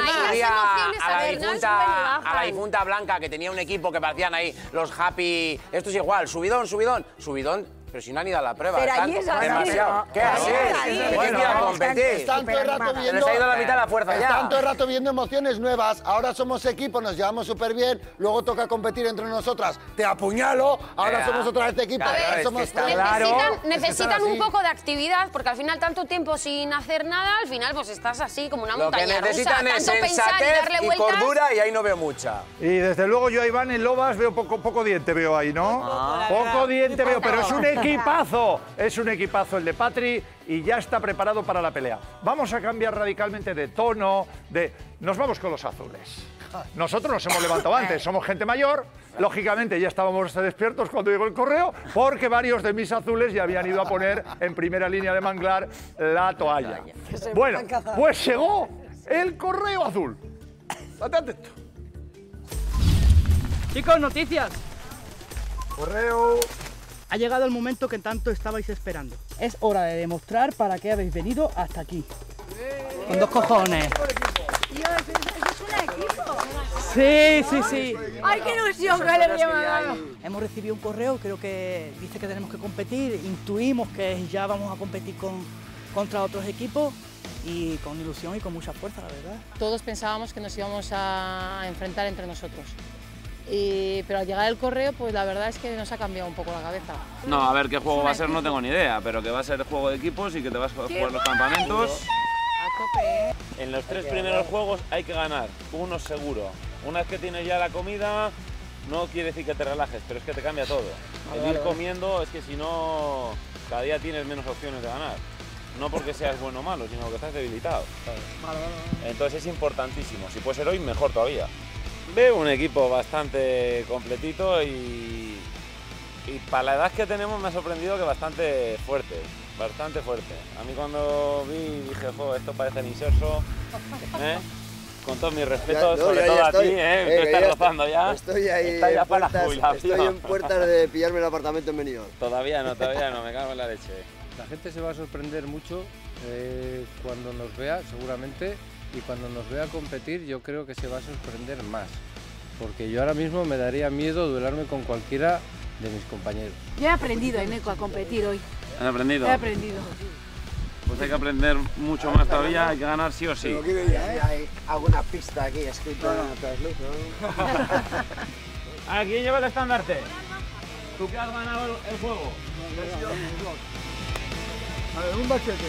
a la difunta Blanca, que tenía un equipo que parecían ahí los happy... Esto es igual, subidón, pero si no han ido a la prueba. Pero allí es así. Demasiado. ¿Qué así? Bueno, a competir. Están todo el rato viendo... Les ha ido la mitad de la fuerza ya. Están todo el rato viendo emociones nuevas. Ahora somos equipo, nos llevamos súper bien. Luego toca competir entre nosotras. Te apuñalo. Ahora somos otra vez equipo. Necesitan un poco de actividad, porque al final tanto tiempo sin hacer nada, al final pues estás así como una montaña rusa. Lo que necesitan es tanto pensar y sensatez darle y vueltas. cordura, y ahí no veo mucha. Y desde luego yo a Iván en Lobas veo poco diente, veo ahí, ¿no? Poco diente veo, pero es un equipazo. Es un equipazo el de Patri y ya está preparado para la pelea. Vamos a cambiar radicalmente de tono, nos vamos con los azules. Nosotros nos hemos levantado antes, somos gente mayor, lógicamente ya estábamos despiertos cuando llegó el correo, porque varios de mis azules ya habían ido a poner en primera línea de manglar la toalla. Bueno, pues llegó el correo azul. Estate atento. Chicos, noticias. Correo. Ha llegado el momento que tanto estabais esperando. Es hora de demostrar para qué habéis venido hasta aquí. Con dos cojones. Tío, eso es un equipo. Sí. ¡Ay, qué ilusión, qué alegría me ha dado! Hemos recibido un correo, creo que dice que tenemos que competir. Intuimos que ya vamos a competir contra otros equipos y con ilusión y con mucha fuerza, la verdad. Todos pensábamos que nos íbamos a enfrentar entre nosotros. Pero al llegar el correo, pues la verdad es que nos ha cambiado un poco la cabeza. No, a ver qué juego va a ser no tengo ni idea, pero que va a ser juego de equipos y que te vas a jugar los campamentos. En los 3 primeros juegos hay que ganar, uno seguro. Una vez que tienes ya la comida, no quiere decir que te relajes, pero es que te cambia todo. El ir comiendo es que si no, cada día tienes menos opciones de ganar. No porque seas bueno o malo, sino porque estás debilitado. Entonces es importantísimo. Si puede ser hoy, mejor todavía. Veo un equipo bastante completito y para la edad que tenemos me ha sorprendido que bastante fuerte. A mí cuando vi dije, jo, esto parece el inserso, con todos mis respetos, sobre todo a ti, me estás rozando ya. Estoy ahí, está ya para la jubilación. Estoy en puertas de pillarme el apartamento en Benidorm. Todavía no, me cago en la leche. La gente se va a sorprender mucho cuando nos vea, seguramente, y cuando nos vea competir yo creo que se va a sorprender más, porque yo ahora mismo me daría miedo duelarme con cualquiera de mis compañeros. Yo he aprendido, Eneco, a competir hoy. ¿Has aprendido? He aprendido. Pues hay que aprender mucho más todavía, hay que ganar sí o sí. Hay alguna pista aquí escrita atrás, ¿A quién lleva el estandarte? ¿Tú que has ganado el juego? A ver, un bachete.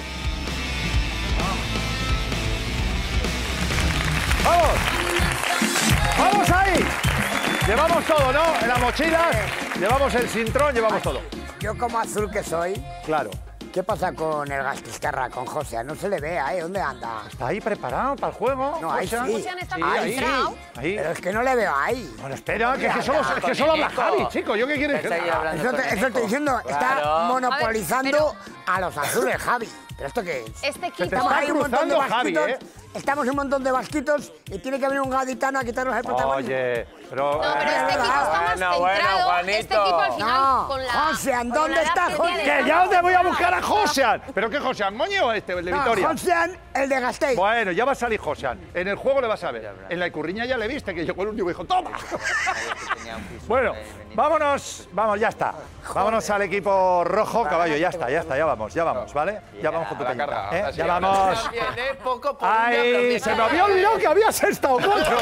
¡Vamos! ¡Vamos ahí! Llevamos todo, ¿no? En las mochilas, llevamos el cintrón, llevamos todo. Yo como azul que soy... Claro. ¿Qué pasa con el Gastiscarra, con José? No se le ve, ¿eh? ¿Dónde anda? ¿Está ahí preparado para el juego? No, ahí sí. está Ahí sí. Ahí. Pero es que no le veo ahí. Bueno, espera, que solo habla Javi, chico. ¿Yo qué quieres que haga? Eso estoy diciendo. Está monopolizando a los azules, Javi. ¿Pero esto qué es? Este equipo... Estamos ahí un montón de Javi, vasquitos. Estamos un montón de vasquitos y tiene que venir un gaditano a quitarnos el protagonismo. Oye, pero... No, pero este equipo está más centrado. Juanito. Este equipo al final No, con la... Josean, ¿dónde está Josean? ¡Que ya te voy a buscar a Josean! ¿Pero qué Josean? ¿Moño o el de Vitoria? Josean, el de Gasteiz. Bueno, ya va a salir Josean. En el juego le vas a ver. En la Icurriña ya le viste, que llegó el último y dijo, ¡toma! Bueno, vámonos, vamos, ya está. Vámonos al equipo rojo, caballo, ya está, ya vamos, ¿vale? Ya vamos con tu cañita, ¿eh? Ya vamos. ¡Ay! Se me había olvidado que habías estado cocho.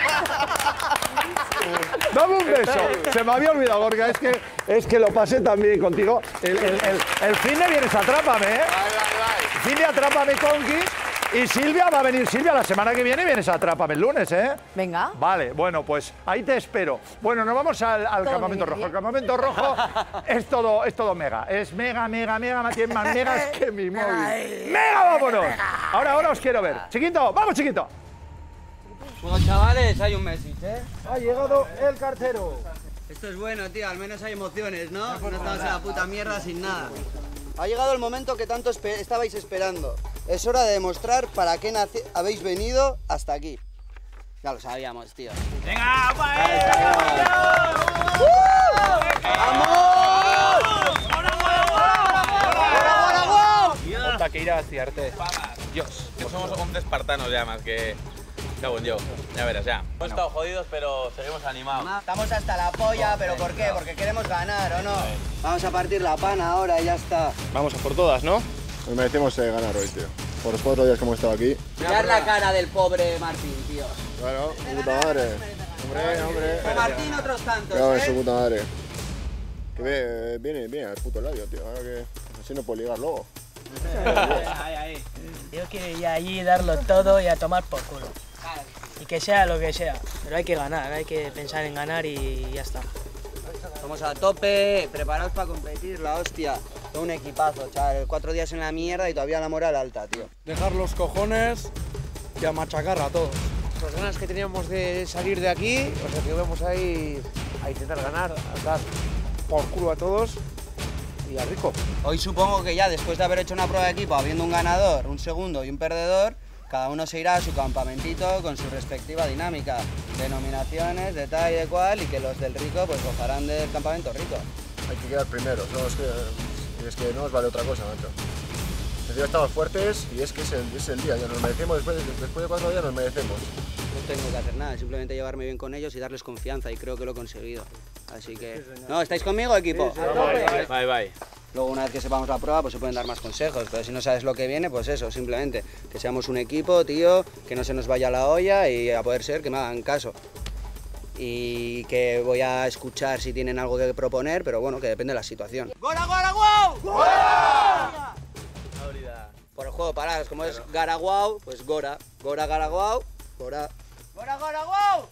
Dame un beso. Se me había olvidado, Gorka. Es que lo pasé también contigo. El fin de vienes a Atrápame, ¿eh? Fin de Atrápame, Conquis. Y Silvia, va a venir Silvia la semana que viene y vienes a Atrápame el lunes, ¿eh? Venga. Vale, bueno, pues ahí te espero. Bueno, nos vamos al campamento rojo. El campamento rojo es todo mega. Es mega, tiene más megas que mi móvil. ¡Mega, vámonos! Ahora os quiero ver. Chiquito, vamos, chiquito. Bueno, chavales, hay un Messi, ¿eh? Ha llegado el cartero. Esto es bueno, tío, al menos hay emociones, ¿no? No estamos en la puta mierda sin nada. Ha llegado el momento que tanto estabais esperando. Es hora de demostrar para qué habéis venido hasta aquí. Ya lo sabíamos, tío. ¡Venga, ¡Vamos! Que ir a Ciarte. Dios, que somos 11 espartanos ya más que... Cago en Dios, ya verás, ya. Hemos estado jodidos, pero seguimos animados. Estamos hasta la polla, ¿pero por qué? Porque queremos ganar, ¿o no? Vamos a partir la pana ahora y ya está. Vamos a por todas, ¿no? Nos merecemos ganar hoy, tío. Por los 4 días que hemos estado aquí. Mirar la cara del pobre Martín, tío. Bueno, su puta madre. Hombre. O Martín otros tantos, Claro, su puta madre. Que viene al puto labio, tío. Ahora que así no puedo ligar luego. Ahí. Yo quiero ir allí, darlo todo y a tomar por culo. Y que sea lo que sea, pero hay que ganar, hay que pensar en ganar y ya está. Estamos a tope, preparados para competir, la hostia. Todo un equipazo, chaval. 4 días en la mierda y todavía la moral alta, tío. Dejar los cojones y a machacar a todos. Las ganas que teníamos de salir de aquí, o sea que vamos ahí a intentar ganar, a dar por culo a todos y a rico. Hoy supongo que ya después de haber hecho una prueba de equipo, habiendo un ganador, un segundo y un perdedor, cada uno se irá a su campamentito con su respectiva dinámica, denominaciones, de tal y de cual, y que los del rico pues gozarán del campamento rico. Hay que quedar primeros, no, es que no nos vale otra cosa, macho. Encima estamos fuertes y es que es el día, ya nos merecemos, después de 4 días nos merecemos. No tengo que hacer nada, simplemente llevarme bien con ellos y darles confianza, y creo que lo he conseguido. Así que... ¿No? ¿Estáis conmigo, equipo? Sí. Bye. Luego, una vez que sepamos la prueba, pues se pueden dar más consejos, pero si no sabes lo que viene, pues eso, simplemente que seamos un equipo, tío, que no se nos vaya la olla y a poder ser que me hagan caso. Y que voy a escuchar si tienen algo que proponer, pero bueno, que depende de la situación. ¡Gora, guau! ¡Gora! Por el juego de palabras, como es Garaguau, pues Gora. Gora, Garaguau, Gora. ¡Gora, guau!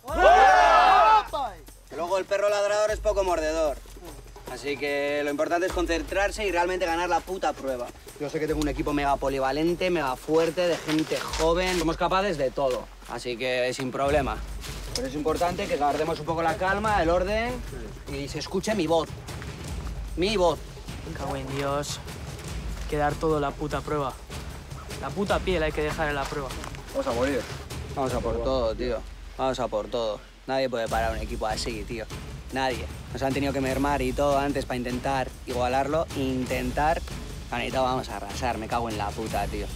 Que luego el perro ladrador es poco mordedor. Así que lo importante es concentrarse y realmente ganar la puta prueba. Yo sé que tengo un equipo mega polivalente, mega fuerte, de gente joven. Somos capaces de todo, así que sin problema. Pero es importante que guardemos un poco la calma, el orden y se escuche mi voz. Mi voz. Me cago en Dios. Hay que dar todo la puta prueba. La puta piel hay que dejar en la prueba. Vamos a morir. Vamos a por todo, tío. Vamos a por todo. Nadie puede parar un equipo así, tío. Nadie. Nos han tenido que mermar y todo antes para intentar igualarlo. Ahorita vamos a arrasar. Me cago en la puta, tío.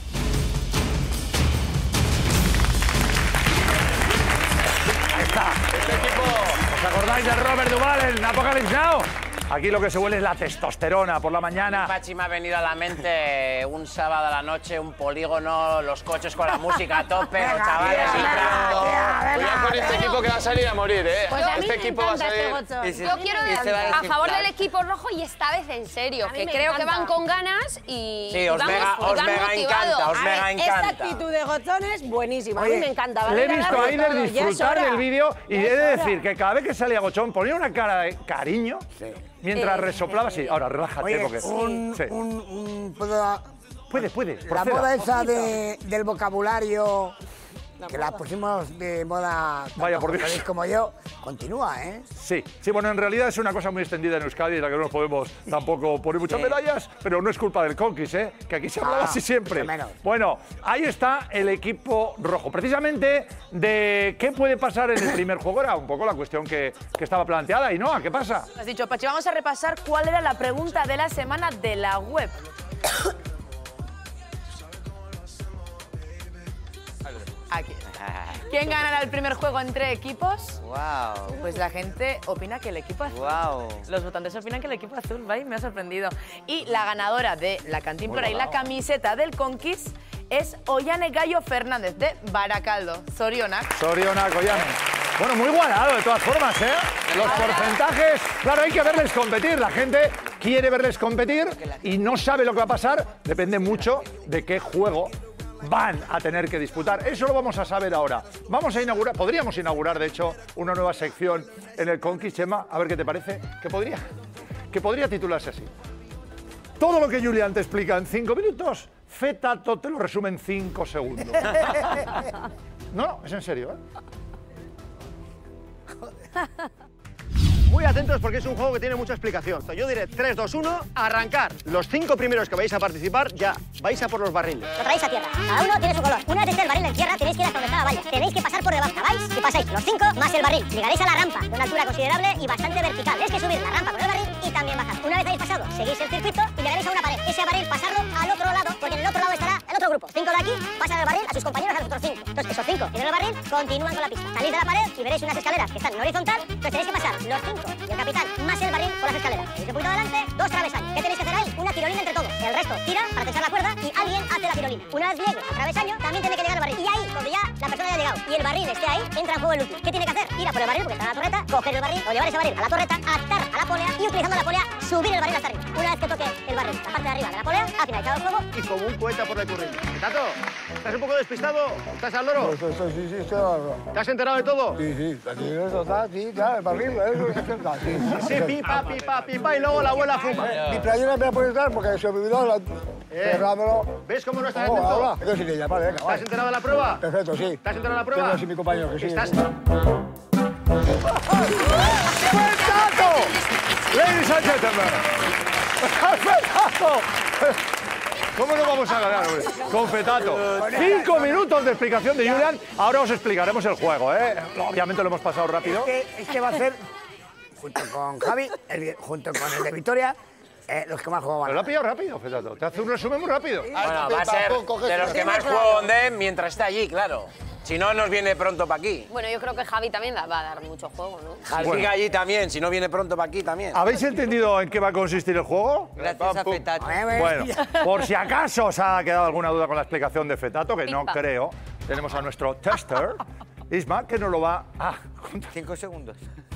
Ahí está. Este equipo, ¿os acordáis de Robert Duvall en Apocalypse Now? Aquí lo que se huele es la testosterona por la mañana. Pachi, me ha venido a la mente un sábado a la noche, un polígono, los coches con la música a tope, los chavales entrando. Cuidado con este equipo que va a salir a morir, ¿eh? Pues a mí Este me equipo va a encanta salir... este Yo quiero a favor del equipo rojo y esta vez en serio, que creo que van con ganas y sí, os mega encanta, os mega encanta. Esta actitud de Gotzón es buenísima, a mí me encanta. Le he visto a Aider disfrutar del vídeo y he de decir que cada vez que salía Gotzón ponía una cara de cariño mientras resoplaba así. Ahora, relájate. Oye, porque... Puede. La moda esa del vocabulario, que la pusimos de moda, vaya por Dios, como yo, continúa, ¿eh? Sí, bueno, en realidad es una cosa muy extendida en Euskadi en la que no nos podemos tampoco poner muchas medallas, pero no es culpa del Conquis, ¿eh? Que aquí se hablaba así siempre. Bueno, ahí está el equipo rojo. Precisamente de qué puede pasar en el primer juego era un poco la cuestión que estaba planteada. Y no, ¿qué pasa? Has dicho, Pachi, vamos a repasar cuál era la pregunta de la semana de la web. Aquí. ¿Quién ganará el primer juego entre equipos? Wow. Pues la gente opina que el equipo azul. Wow. Los votantes opinan que el equipo azul, ¿vale? Me ha sorprendido. Y la ganadora de la cantimplora y la camiseta del Conquis es Ollane Gallo Fernández de Baracaldo. Zorionak. Zorionak, Ollane. Bueno, muy igualado de todas formas, ¿eh? Los porcentajes, claro, hay que verles competir. La gente quiere verles competir y no sabe lo que va a pasar. Depende mucho de qué juego van a tener que disputar. Eso lo vamos a saber ahora. Vamos a inaugurar, podríamos inaugurar, de hecho, una nueva sección en el Conquis, Chema. A ver qué te parece. Que podría titularse así. Todo lo que Julián te explica en 5 minutos, Fetato te lo resume en 5 segundos. No, es en serio, ¿eh? Muy atentos porque es un juego que tiene mucha explicación. Yo diré 3, 2, 1, arrancar. Los 5 primeros que vais a participar ya vais a por los barriles. Lo traéis a tierra. Cada uno tiene su color. Una vez esté el barril en tierra, tenéis que ir hasta donde está la valla. Tenéis que pasar por debajo. Caváis y pasáis los 5 más el barril. Llegaréis a la rampa de una altura considerable y bastante vertical. Tenéis que subir la rampa con el barril y también bajar. Una vez hayáis pasado, seguís el circuito y llegaréis a una pared. Ese barril pasarlo al otro lado, porque en el otro lado estará el otro grupo. 5 de aquí pasan el barril a sus compañeros, a los otros 5. Entonces esos 5 tienen el barril, continúan con la pista. Salís de la pared y veréis unas escaleras que están en horizontal. Entonces tenéis que pasar los 5 y el capitán más el barril por las escaleras. Tenéis un poquito adelante, 2 travesaños. ¿Qué tenéis que hacer ahí? Una tirolina entre todos. El resto tira para tensar la cuerda y alguien hace la tirolina. Una vez llegue a travesaño, también tiene que llegar el barril. Y ahí, cuando ya la persona haya llegado y el barril esté ahí, entra en juego el último. ¿Qué tiene que hacer? Ir a por el barril porque está en la torreta, coger el barril o llevar ese barril a la torreta, atar a la polea y utilizando la polea subir el barril hasta arriba. Una vez que toque el barril, la parte de arriba de la polea, ha finalizado el juego. Y como un cohete por la currilla. Tato, ¿estás un poco despistado? ¿Estás al loro? Sí, estoy al loro. ¿Te has enterado de todo? Sí, eso está, sí, claro, el barril, eso es cerca, sí. Sí, pipa, y luego la abuela fuma. Mi playera me la puedes dar porque se me olvidó cerrándolo. ¿Ves cómo no estás atento? Eso sí que ya, vale, venga. ¿Estás enterado de la prueba? Perfecto, sí. ¿Estás enterado de la prueba? Tengo sí, mi compañero que sí. ¿Estás? ¡Fetato! Ladies and gentlemen. ¡Fetato! ¿Cómo no vamos a ganar, hombre? Con Fetato. 5 minutos de explicación de Julián. Ahora os explicaremos el juego, ¿eh? Obviamente lo hemos pasado rápido. Es que va a ser, junto con Javi, junto con el de Victoria, los que más juegan. Pero lo ha pillado rápido, Fetato. Te hace un resumen muy rápido. Bueno, va a ser de los que más juego de mientras está allí, claro. Si no, nos viene pronto para aquí. Bueno, yo creo que Javi también va a dar mucho juego, ¿no? Javi sigue allí también, si no viene pronto para aquí también. ¿Habéis entendido en qué va a consistir el juego? Gracias a Fetato. Bueno, por si acaso os ha quedado alguna duda con la explicación de Fetato, que no creo, tenemos a nuestro tester, Isma, que nos lo va a contar. 5 segundos.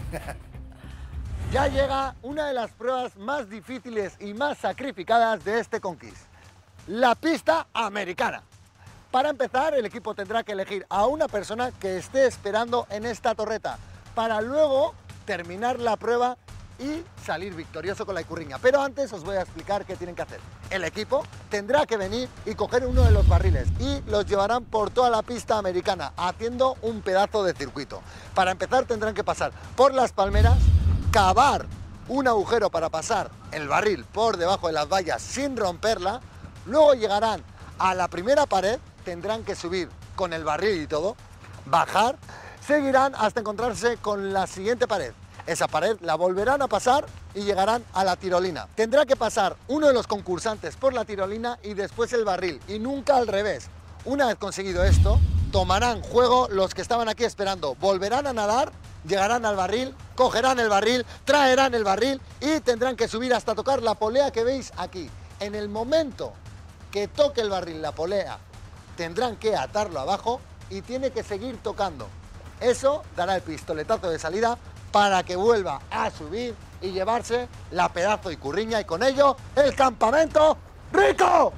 Ya llega una de las pruebas más difíciles y más sacrificadas de este Conquis, la pista americana. Para empezar, el equipo tendrá que elegir a una persona que esté esperando en esta torreta, para luego terminar la prueba y salir victorioso con la icurriña. Pero antes os voy a explicar qué tienen que hacer. El equipo tendrá que venir y coger uno de los barriles y los llevarán por toda la pista americana, haciendo un pedazo de circuito. Para empezar tendrán que pasar por las palmeras, cavar un agujero para pasar el barril por debajo de las vallas sin romperla, luego llegarán a la primera pared, tendrán que subir con el barril y todo, bajar, seguirán hasta encontrarse con la siguiente pared. Esa pared la volverán a pasar y llegarán a la tirolina. Tendrá que pasar uno de los concursantes por la tirolina y después el barril, y nunca al revés. Una vez conseguido esto, tomarán juego los que estaban aquí esperando, volverán a nadar, llegarán al barril cogerán el barril, traerán el barril y tendrán que subir hasta tocar la polea que veis aquí. En el momento que toque el barril, la polea, tendrán que atarlo abajo y tiene que seguir tocando. Eso dará el pistoletazo de salida para que vuelva a subir y llevarse la pedazo y curriña y con ello el campamento rico.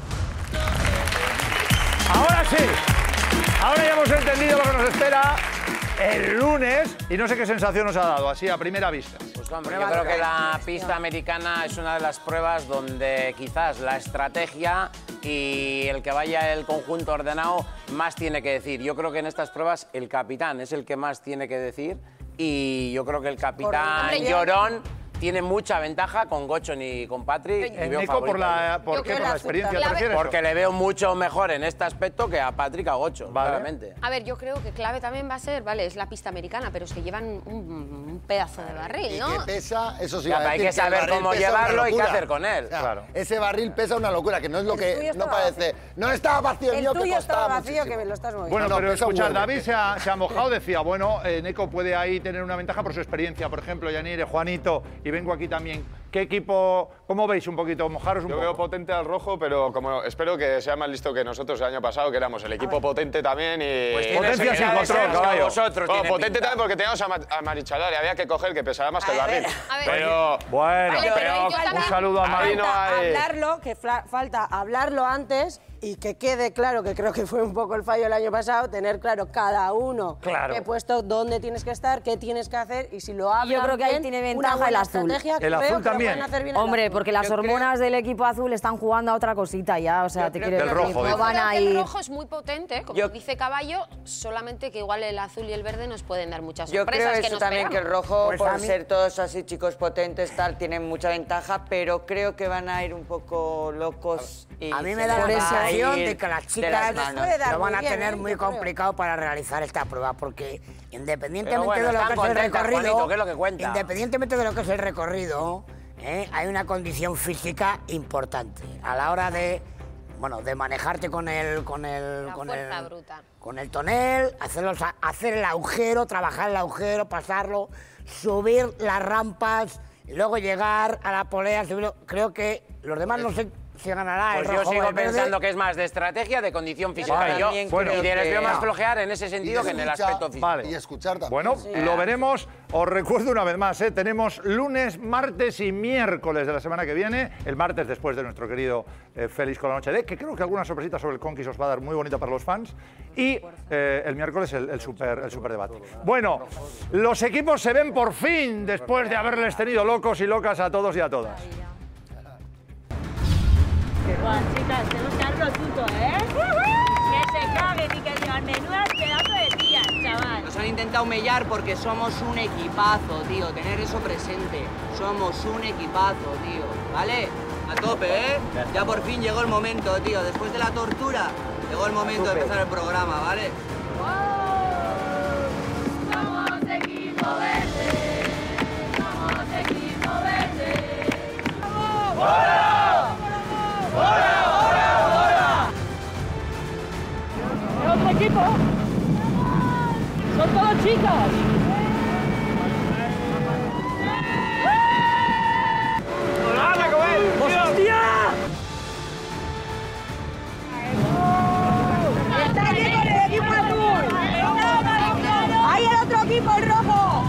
Ahora sí, ahora ya hemos entendido lo que nos espera el lunes y no sé qué sensación nos ha dado, así a primera vista. Pues hombre, yo creo que la pista americana es una de las pruebas donde quizás la estrategia y el que vaya el conjunto ordenado más tiene que decir. Yo creo que en estas pruebas el capitán es el que más tiene que decir y yo creo que el capitán Llorón tiene mucha ventaja con Gochon y con Patrick. Nico, ¿por qué? ¿Por la experiencia te refieres? Porque le veo mucho mejor en este aspecto que a Patrick a Gochon, claramente. A ver, yo creo que clave también va a ser, vale, es la pista americana, pero es que llevan un pedazo de barril, ¿no? Y que pesa, eso sí. Hay que saber cómo llevarlo y qué hacer con él. O sea, ese barril pesa una locura, que no es lo que no parece. No estaba vacío el mío, que tuyo costaba estaba vacío, muchísimo. que me lo estás moviendo. Bueno, No, pero pesa escucha, un huevo. David se ha mojado, decía, bueno, Nico puede ahí tener una ventaja por su experiencia, por ejemplo, Yanire, Juanito, y vengo aquí también. ¿Qué equipo, cómo veis un poquito? Mojaros un Yo poco. veo potente al rojo, pero como espero que sea más listo que nosotros el año pasado, que éramos el equipo potente también y... Pues potencia sin control, caballo. Bueno, potente también porque teníamos a Marichalar y había que coger que pesaba más que el barril. Pero... Bueno, Vale, pero un saludo a Mari. Hablarlo, que falta hablarlo antes y que quede claro, que creo que fue un poco el fallo el año pasado, tener claro cada uno qué puesto, dónde tienes que estar, qué tienes que hacer y si lo hablan Yo creo que ahí bien, tiene una ventaja el buena azul. estrategia, El creo azul que lo también. pueden hacer bien el Hombre, azul. porque las hormonas del equipo azul están jugando a otra cosita ya, o sea, te quiero Del decir, rojo, no van a El ir... rojo es muy potente, como dice Caballo, solamente que igual el azul y el verde nos pueden dar muchas Yo sorpresas creo que eso no también, que el esperamos. rojo, Pues por a mí- ser todos así chicos potentes, tal, tienen mucha ventaja, pero creo que van a ir un poco locos. Y A mí se me da les la va a sensación ir de que las de chicas las manos. lo van a muy bien, tener muy yo creo. complicado para realizar esta prueba, porque independientemente Pero bueno, de lo están que es el contentas, recorrido, Juanito, ¿qué es lo que cuenta? independientemente de lo que es el recorrido, hay una condición física importante a la hora de, bueno, de manejarte con el Fuerza bruta. con el tonel, hacer el agujero, trabajar el agujero, pasarlo, subir las rampas y luego llegar a la polea, subirlo. Creo que los demás no sé si ganará el Pues rojo yo o sigo el verde. pensando que es más de estrategia, de condición física. Vale, Yo bueno. y les veo más No. flojear en ese sentido que en el aspecto físico. Vale. Y escuchar también. Bueno, lo veremos. Os recuerdo una vez más, tenemos lunes, martes y miércoles de la semana que viene. El martes después de nuestro querido Félix con la Noche D, que creo que alguna sorpresita sobre el Conquist os va a dar muy bonita para los fans. Y el miércoles el super debate. Bueno, los equipos se ven por fin después de haberles tenido locos y locas a todos y a todas. Buah, chicas, tenemos que darlo tuto, ¿eh? Que se caguen y que digan menudas pedazo de tías, chaval. Nos han intentado mellar porque somos un equipazo, tío, tener eso presente. Somos un equipazo, tío, ¿vale? A tope, ¿eh? Ya por fin llegó el momento, tío. Después de la tortura, llegó el momento de empezar el programa, ¿vale? Somos equipo verde. Somos equipo verde. ¡Fuera! ¿Es otro equipo? ¡Son todos chicas! ¡Hostia! ¡Está aquí con el equipo azul! ¡Hay el otro equipo, el rojo!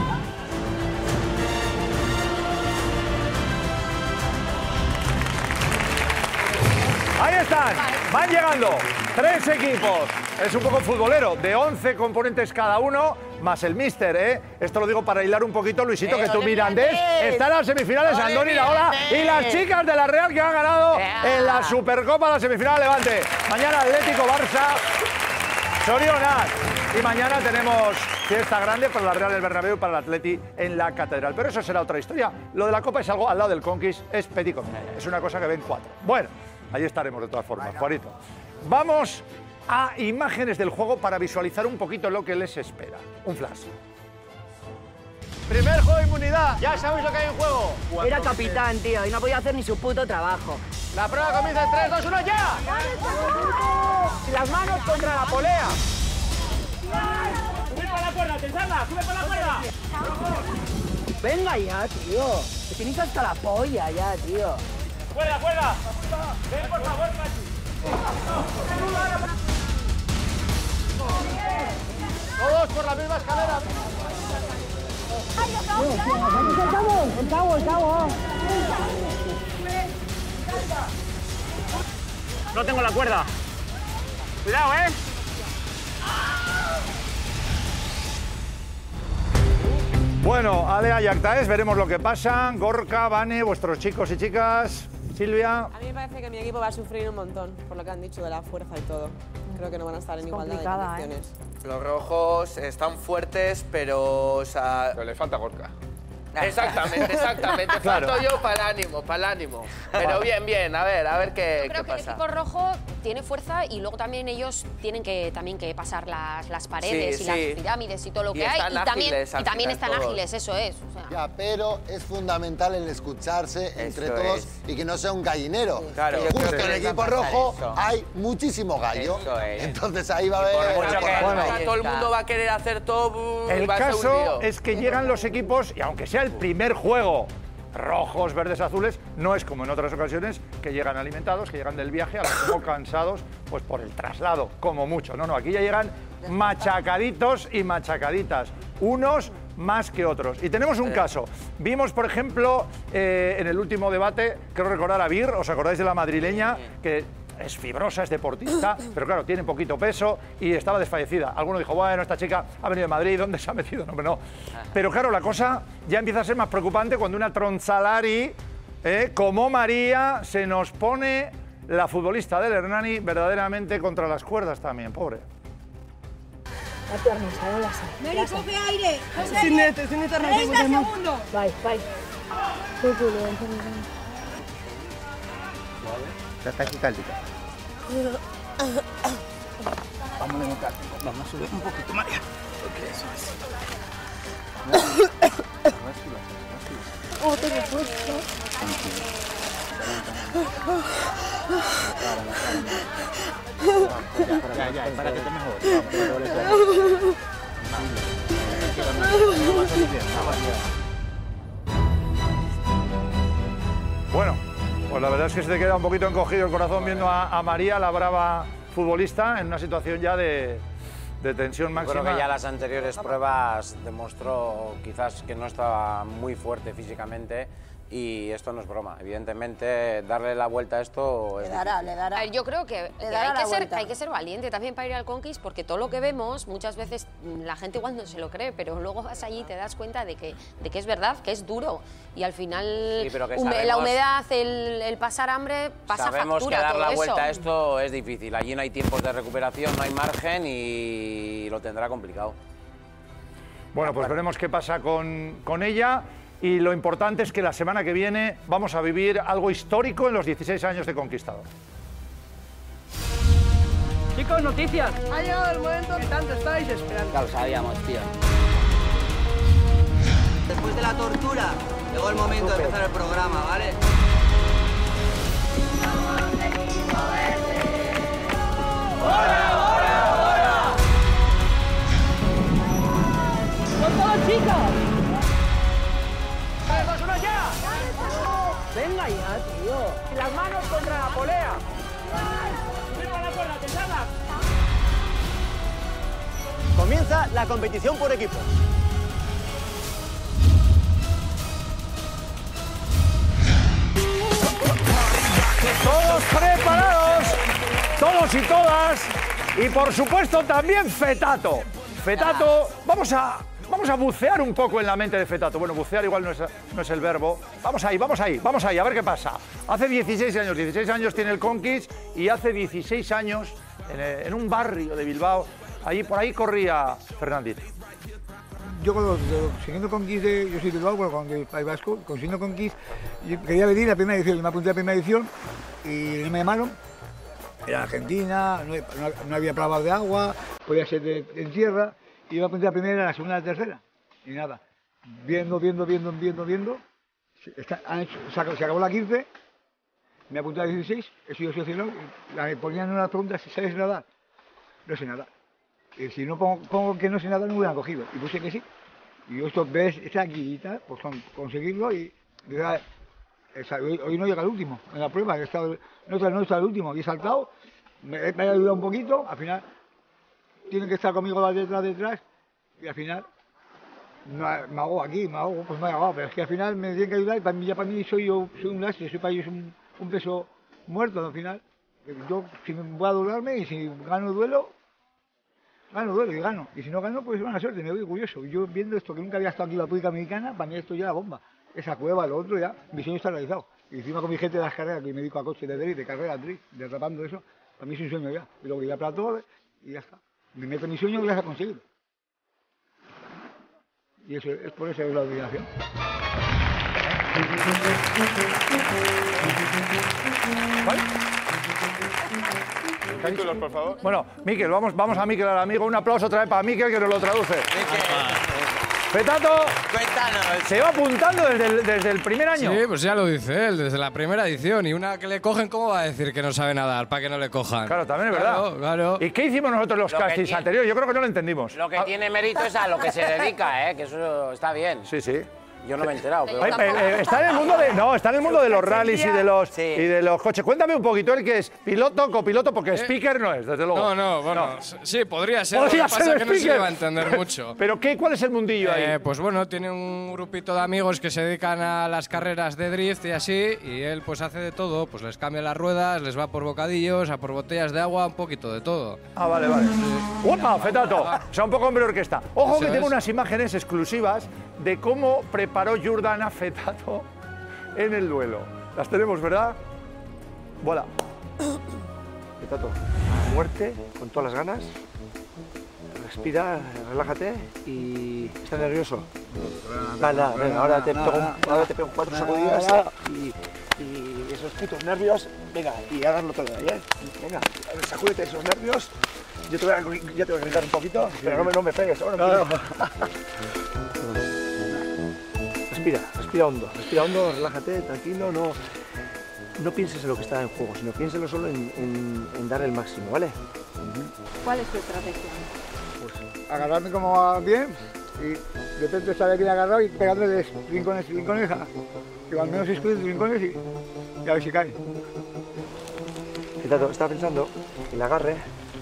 Ahí están, van llegando 3 equipos. Es un poco futbolero, de 11 componentes cada uno, más el míster, ¿eh? Esto lo digo para hilar un poquito, Luisito, que tú Mirandés. Están las semifinales, Andoni Iraola y las chicas de la Real que han ganado en la Supercopa, la semifinal Levante. Mañana Atlético Barça, Sorionak. Y mañana tenemos fiesta grande para la Real del Bernabéu y para el Atleti en la Catedral. Pero eso será otra historia. Lo de la Copa es algo al lado del Conquist, es petit comité. Es una cosa que ven 4. Bueno, ahí estaremos de todas formas, Juanito. Vamos a imágenes del juego para visualizar un poquito lo que les espera. Un flash. Primer juego de inmunidad. Ya sabéis lo que hay en juego. Era capitán, tío, y no podía hacer ni su puto trabajo. La prueba comienza en 3, 2, 1, ¡ya! Las manos contra la polea. ¡Sube para la cuerda, tensarla! ¡Sube para la cuerda! Venga ya, tío. Te tienes hasta la polla ya, tío. ¡Cuelga, cuelga! ¡Ven, por favor, Pachi! Todos por la misma escalera. El cabo. No tengo la cuerda. Cuidado, ¿eh? Bueno, Alea y Actaes, veremos lo que pasa. Gorka, Vane, vuestros chicos y chicas. Silvia. A mí me parece que mi equipo va a sufrir un montón por lo que han dicho de la fuerza y todo. Creo que no van a estar en igualdad de condiciones. Los rojos están fuertes, pero, o sea... Pero le falta Gorka. Exactamente. Claro. Falto yo para el ánimo. Pero bien, a ver qué Creo que el pasa. equipo rojo tiene fuerza y luego también ellos tienen que pasar las paredes Sí, y sí. las pirámides y todo lo Y que hay. están ágiles al Y también final están todos. ágiles, eso es. O sea. Ya, pero es fundamental el escucharse entre todos y que no sea un gallinero. Claro. Que justo Yo creo en el que equipo les va a pasar rojo eso. hay muchísimo gallo. Eso es. Entonces ahí va a haber... Mucho que Bueno. todo el mundo va a querer hacer todo. El va a ser un caso lío. es que llegan los equipos y aunque sea el primer juego, rojos, verdes, azules, no es como en otras ocasiones que llegan alimentados, que llegan del viaje, a lo mejor cansados pues por el traslado, como mucho. No, aquí ya llegan machacaditos y machacaditas, unos más que otros. Y tenemos un caso. Vimos, por ejemplo, en el último debate, creo recordar a Bir, ¿os acordáis de la madrileña? Que es fibrosa, es deportista, pero claro, tiene poquito peso y estaba desfallecida. Alguno dijo, bueno, esta chica ha venido de Madrid, ¿dónde se ha metido? No. Pero claro, la cosa ya empieza a ser más preocupante cuando una Tronzalari, como María, se nos pone la futbolista del Hernani verdaderamente contra las cuerdas también, pobre. Mary, coge aire. Coge Sin aire. net, sin net, 30 segundos. Vai. Está aquí caldita. Vamos a levantar. Vamos a subir un poquito, María. Porque eso es. Oh, tengo fuerza. Ya, para que esté mejor. Bueno, pues la verdad es que se te queda un poquito encogido el corazón viendo a María, la brava futbolista, en una situación ya de tensión máxima. Creo que ya las anteriores pruebas demostró quizás que no estaba muy fuerte físicamente y esto no es broma. Evidentemente, darle la vuelta a esto es difícil. Le dará. A ver, yo creo que dará la vuelta. hay que ser valiente también para ir al Conquist, porque todo lo que vemos, muchas veces la gente igual no se lo cree, pero luego vas allí y te das cuenta de que es verdad, que es duro. Y al final Sí, pero que la sabemos- humedad, el pasar hambre, pasa Sabemos factura que dar todo la eso. vuelta a esto es difícil. Allí no hay tiempos de recuperación, no hay margen y lo tendrá complicado. Bueno, pues veremos qué pasa con ella. Y lo importante es que la semana que viene vamos a vivir algo histórico en los 16 años de Conquistador. Chicos, noticias. Ha llegado el momento que tanto estáis esperando. Ya lo sabíamos, tío. Después de la tortura, llegó el momento de empezar el programa, ¿vale? ¡Con todo, chicos! ¡3, 2, 1, ya! Venga ya, tío. Las manos contra la polea. ¡Subimos la cuerda, tensadas! Comienza la competición por equipos. Todos preparados, todos y todas, y por supuesto también Fetato. Fetato, vamos a bucear un poco en la mente de Fetato. Bueno, bucear igual no es el verbo. Vamos ahí, a ver qué pasa. Hace 16 años tiene el Conquist y hace 16 años en un barrio de Bilbao, por ahí corría Fernandito. Yo siguiendo Conquist, yo soy de Bilbao, pero con el País Vasco, consiguiendo Conquist, yo quería venir a la primera edición, me apunté a la primera edición y no me llamaron. Era Argentina, no había pruebas de agua, podía ser en tierra, y yo me apunté a la primera, a la segunda, a la tercera, y nada. Viendo, se acabó la 15, me apunté a la 16, he sido sociólogo, me ponían unas preguntas, ¿sabes nadar? No sé nadar. Y si no pongo que no sé nadar, no me hubieran cogido, y puse que sí. Y yo esto ves esa guillita, pues conseguirlo y hoy no llega el último en la prueba, no está el último y he saltado, me ha ayudado un poquito, al final tienen que estar conmigo detrás y al final me hago aquí, pues me he ahogado, pero es que al final me tienen que ayudar y para mí soy un lastre, soy para ellos un peso muerto al final. Yo si me voy a doblarme y si gano duelo y gano. Y si no gano, pues buena suerte, me voy orgulloso. Y yo viendo esto, que nunca había estado aquí en la República Dominicana, para mí esto ya es la bomba. Esa cueva, lo otro ya, mi sueño está realizado. Y encima con mi gente de las carreras, que me dedico a coche de drift, de carrera drift, derrapando eso, para mí es un sueño ya. Y luego ir a plató y ya está. Me meto en mi sueño y ya se ha conseguido. Y eso es por eso la obligación. ¿Vale? Títulos, por favor. Bueno, Miquel, vamos a Miquel, al amigo. Un aplauso otra vez para Miquel, que nos lo traduce. Petato, se va apuntando desde el primer año. Sí, pues ya lo dice él, desde la primera edición. Y una que le cogen, ¿cómo va a decir que no sabe nadar? Para que no le cojan. Claro, también es verdad. Claro. ¿Y qué hicimos nosotros los castings anteriores? Yo creo que no lo entendimos. Lo que tiene mérito es a lo que se dedica, que eso está bien. Sí, sí. Yo no me he enterado. Pero... Está en el mundo está en el mundo de los rallies y de los coches. Cuéntame un poquito, él que es piloto, copiloto, porque speaker no es, desde luego. Bueno, sí, podría ser. Lo que pasa que no se va a entender mucho. ¿Pero cuál es el mundillo ahí? Pues bueno, tiene un grupito de amigos que se dedican a las carreras de drift y así, y él pues hace de todo, pues les cambia las ruedas, les va por bocadillos, a por botellas de agua, un poquito de todo. Ah, vale. ¡Opa, Fetato! O sea, un poco hombre orquesta. Ojo que tengo unas imágenes exclusivas de cómo preparó Jordan a Fetato en el duelo. Las tenemos, ¿verdad? Voilà. Fetato, muerte, con todas las ganas. Respira, relájate y... ¿Estás nervioso? Nada, ahora te pego 4 sacudidas y esos putos nervios, venga, y háganlo todo ahí, Venga, sacúdete esos nervios. Yo te voy a gritar un poquito, pero no me pegues. No. Respira hondo, relájate, tranquilo, no pienses en lo que está en juego, sino piénselo solo en dar el máximo, ¿vale? ¿Cuál es tu estrategia? Pues agarrarme como va bien y de repente estar aquí agarrado y pegándole de rincones, que al menos 6 rincones y a ver si cae. Fetato, estaba pensando que el agarre,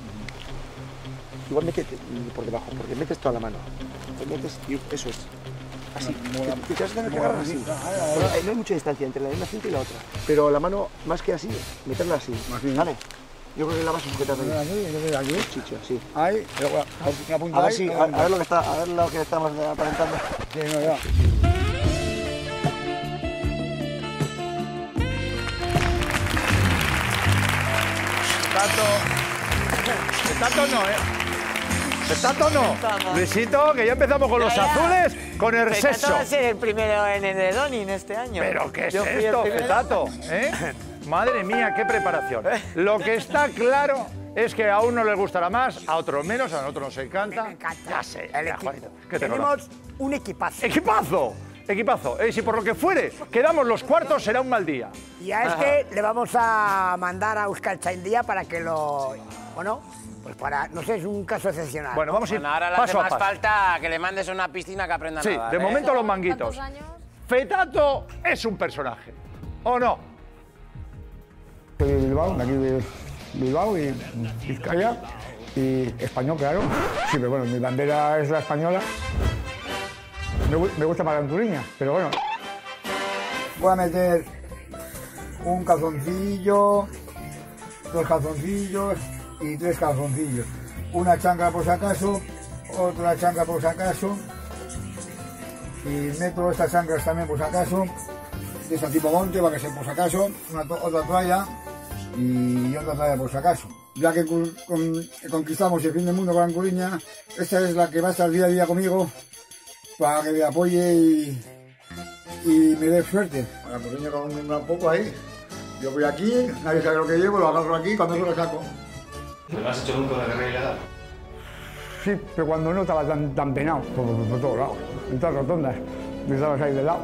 igual métete por debajo, porque metes toda la mano, te metes y eso es. Así, te vas a tener que agarrar así. No hay mucha distancia entre una cinta y la otra. Pero la mano, más que así, meterla así. ¿Vale? Yo creo que la vas a sujetar ahí. Aquí, chicho, sí. Ahí, una punta a ver lo que estamos aparentando. Sí, no, ya. Fetato no. Luisito, que ya empezamos con los azules, con el sexo. Fetato va a ser el primero en el de Donin este año. ¿Pero qué es esto, Fetato? Madre mía, qué preparación. Lo que está claro es que a uno le gustará más, a otros menos, a nosotros nos encanta. Me encanta. Ya sé, Juanito. Tenemos un equipazo. ¡Equipazo! Si por lo que fuere quedamos los cuartos, será un mal día. Y a este le vamos a mandar a Euskal Txaindia para que lo... Bueno, pues para... No sé, es un caso excepcional. Bueno, vamos a ir ahora le hace más falta que le mandes a una piscina que aprenda a nadar. Sí, de momento los manguitos. Fetato es un personaje, ¿o no? Soy de Bilbao, de aquí de Bilbao y Vizcaya, y español, claro. Sí, pero bueno, mi bandera es la española. Me gusta para la Anturiña, pero bueno. Voy a meter un calzoncillo, 2 calzoncillos y 3 calzoncillos. Una chancla por si acaso, otra chancla por si acaso. Y meto estas chanclas también por si acaso. De este tipo monte, para que sea por si acaso. Otra toalla y otra toalla por si acaso. Ya que conquistamos el fin del mundo con la Anturiña, esta es la que va a estar día a día conmigo, para que me apoye y me dé suerte. La Anturiña con un poco ahí. Yo voy aquí, nadie sabe lo que llevo, lo agarro aquí, cuando eso lo saco. ¿Lo has hecho nunca de guerra ilegal? Sí, pero cuando no estaba tan penado, por todos lados, en todas las rotondas, me estabas ahí de lado.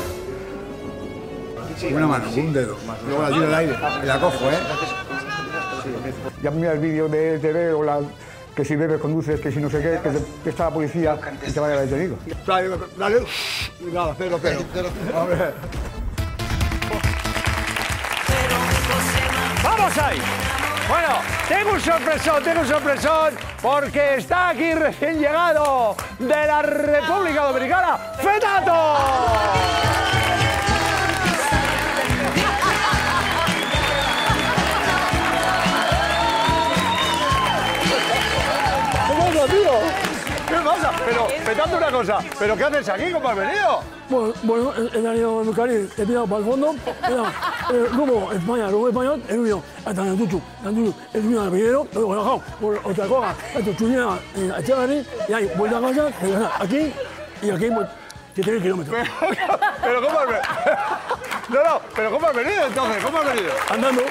Una mano, un dedo, luego la tiro al aire, y la cojo, Ya mira el vídeo de TV o que si bebes conduces, que si no sé qué, que está la policía y te vaya detenido. Dale, nada, pero. A ver. ¡Vamos ahí! Bueno, tengo un sorpresón, porque está aquí recién llegado de la República Dominicana, ¡Fetato! ¿Cómo pasa, tío? ¿Qué pasa? Pero, Fetato, una cosa, ¿pero qué haces aquí? ¿Cómo has venido? Bueno, he salido en Cali, he tirado para el fondo. Rumbo España, rumbo español, he venido hasta Nantuchu, he subido al primero, luego he bajado por Otacoa, hasta Chuñera, a Echeverri, y ahí vuelta a casa, aquí, y aquí, pues, 7.000 kilómetros. Pero ¿cómo has venido? No, pero ¿cómo has venido entonces? ¿Cómo has venido? Andando.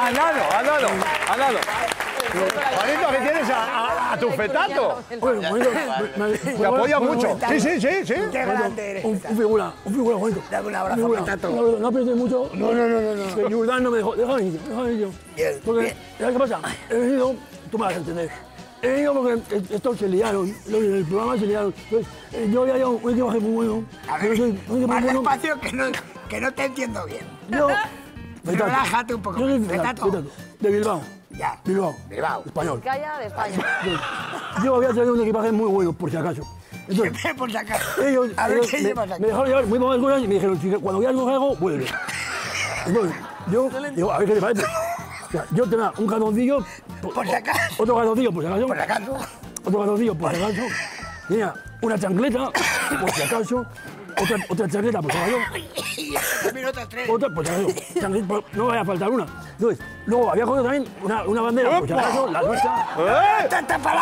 Juanito, ¿qué tienes a tu Fetato? Te apoya mucho. Sí. Qué grande eres. Un figura, Juanito. Dame un abrazo, Fetato. No aprietes mucho. No. Que Jordán no me dejó. Déjame ir. Porque, ¿sabes qué pasa? He venido, tú me vas a entender. He venido porque estos se liaron, el programa se liaron. Entonces, yo había llevado un equipaje muy bueno. A ver, más despacio que no te entiendo bien. Yo... Relájate un poco. Yo soy Fetato. De Bilbao. Ya. Bilbao. Español. Calla de España. Yo había traído un equipaje muy bueno, por si acaso. Entonces, por si acaso. Ellos ¿qué me dejaron llevar muy pocas cosas y me dijeron, cuando veas algo, vuelve. Entonces, yo digo, a ver qué te parece. O sea, yo tenía un calzoncillo... Por si acaso. Otro calzoncillo, por si acaso. Por si acaso. Otro calzoncillo, por si acaso. Tenía una chancleta, por si acaso. Otra chancleta, por si acaso. Otra, por si acaso. No vaya a faltar una. Entonces, luego había cogido también una bandera, por si acaso, la nuestra. ¡Tápala!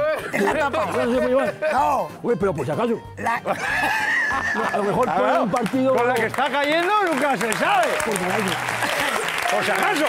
No. Uy, pero por si acaso. A lo mejor por un partido... Con la que está cayendo nunca se sabe. Por si acaso. Por si acaso.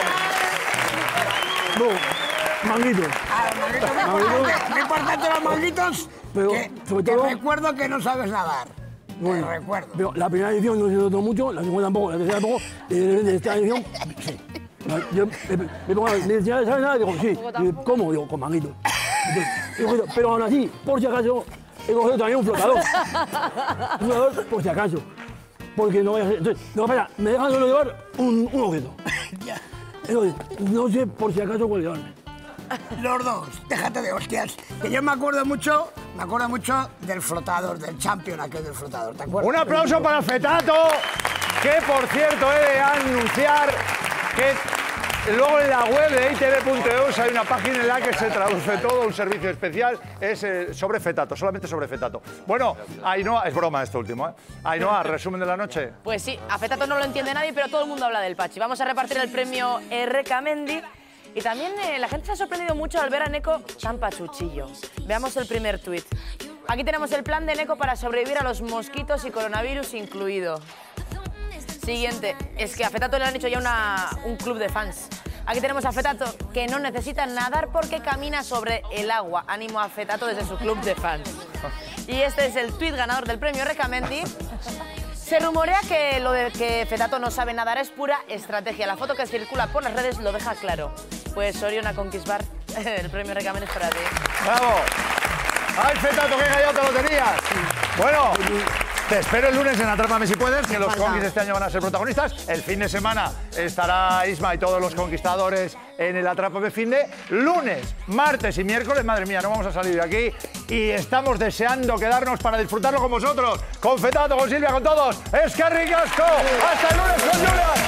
No, manguitos. Lo importante de los manguitos, pero, sobre todo, recuerdo que no sabes nadar. Bueno, recuerdo. Pero la primera edición no se notó mucho, la segunda tampoco, la tercera tampoco, y de esta edición, sí. Yo me pongo a decir, ¿sabes nada? Digo, sí. ¿Cómo? Digo, con manguitos. Pero aún así, por si acaso, he cogido también un flotador. Un flotador, por si acaso. Porque no voy a hacer... Entonces, no pasa, me dejan solo llevar un objeto. Entonces, no sé por si acaso cuál llevarme. Los dos, déjate de hostias. Que yo me acuerdo mucho del flotador, del champion aquel del flotador, ¿te acuerdas? Un aplauso para Fetato, que por cierto he de anunciar que luego en la web de itv.eus hay una página en la que se traduce todo, un servicio especial, es sobre Fetato, solamente sobre Fetato. Bueno, Ainhoa, es broma esto último, ¿eh? Ainhoa, resumen de la noche. Pues sí, a Fetato no lo entiende nadie, pero todo el mundo habla del Pachi. Vamos a repartir el premio Recamendi. Y también la gente se ha sorprendido mucho al ver a Neko tan pachuchillo. Veamos el primer tuit. Aquí tenemos el plan de Neko para sobrevivir a los mosquitos y coronavirus incluido. Siguiente, es que a Fetato le han hecho ya un club de fans. Aquí tenemos a Fetato, que no necesita nadar porque camina sobre el agua. Ánimo a Fetato desde su club de fans. Y este es el tuit ganador del premio Recamendi. Se rumorea que lo de que Fetato no sabe nadar es pura estrategia. La foto que circula por las redes lo deja claro. Pues Soriona Conquisbar, el premio Recamendi es para ti. ¡Bravo! ¡Ay, Fetato, qué callado te lo tenías! Bueno, te espero el lunes en Atrápame si puedes, que los conquis este año van a ser protagonistas. El fin de semana estará Isma y todos los conquistadores en el Atrápame Finde. Lunes, martes y miércoles, madre mía, no vamos a salir de aquí. Y estamos deseando quedarnos para disfrutarlo con vosotros. Con Fetato, con Silvia, con todos. ¡Es que ricasco! ¡Hasta el lunes con Julia!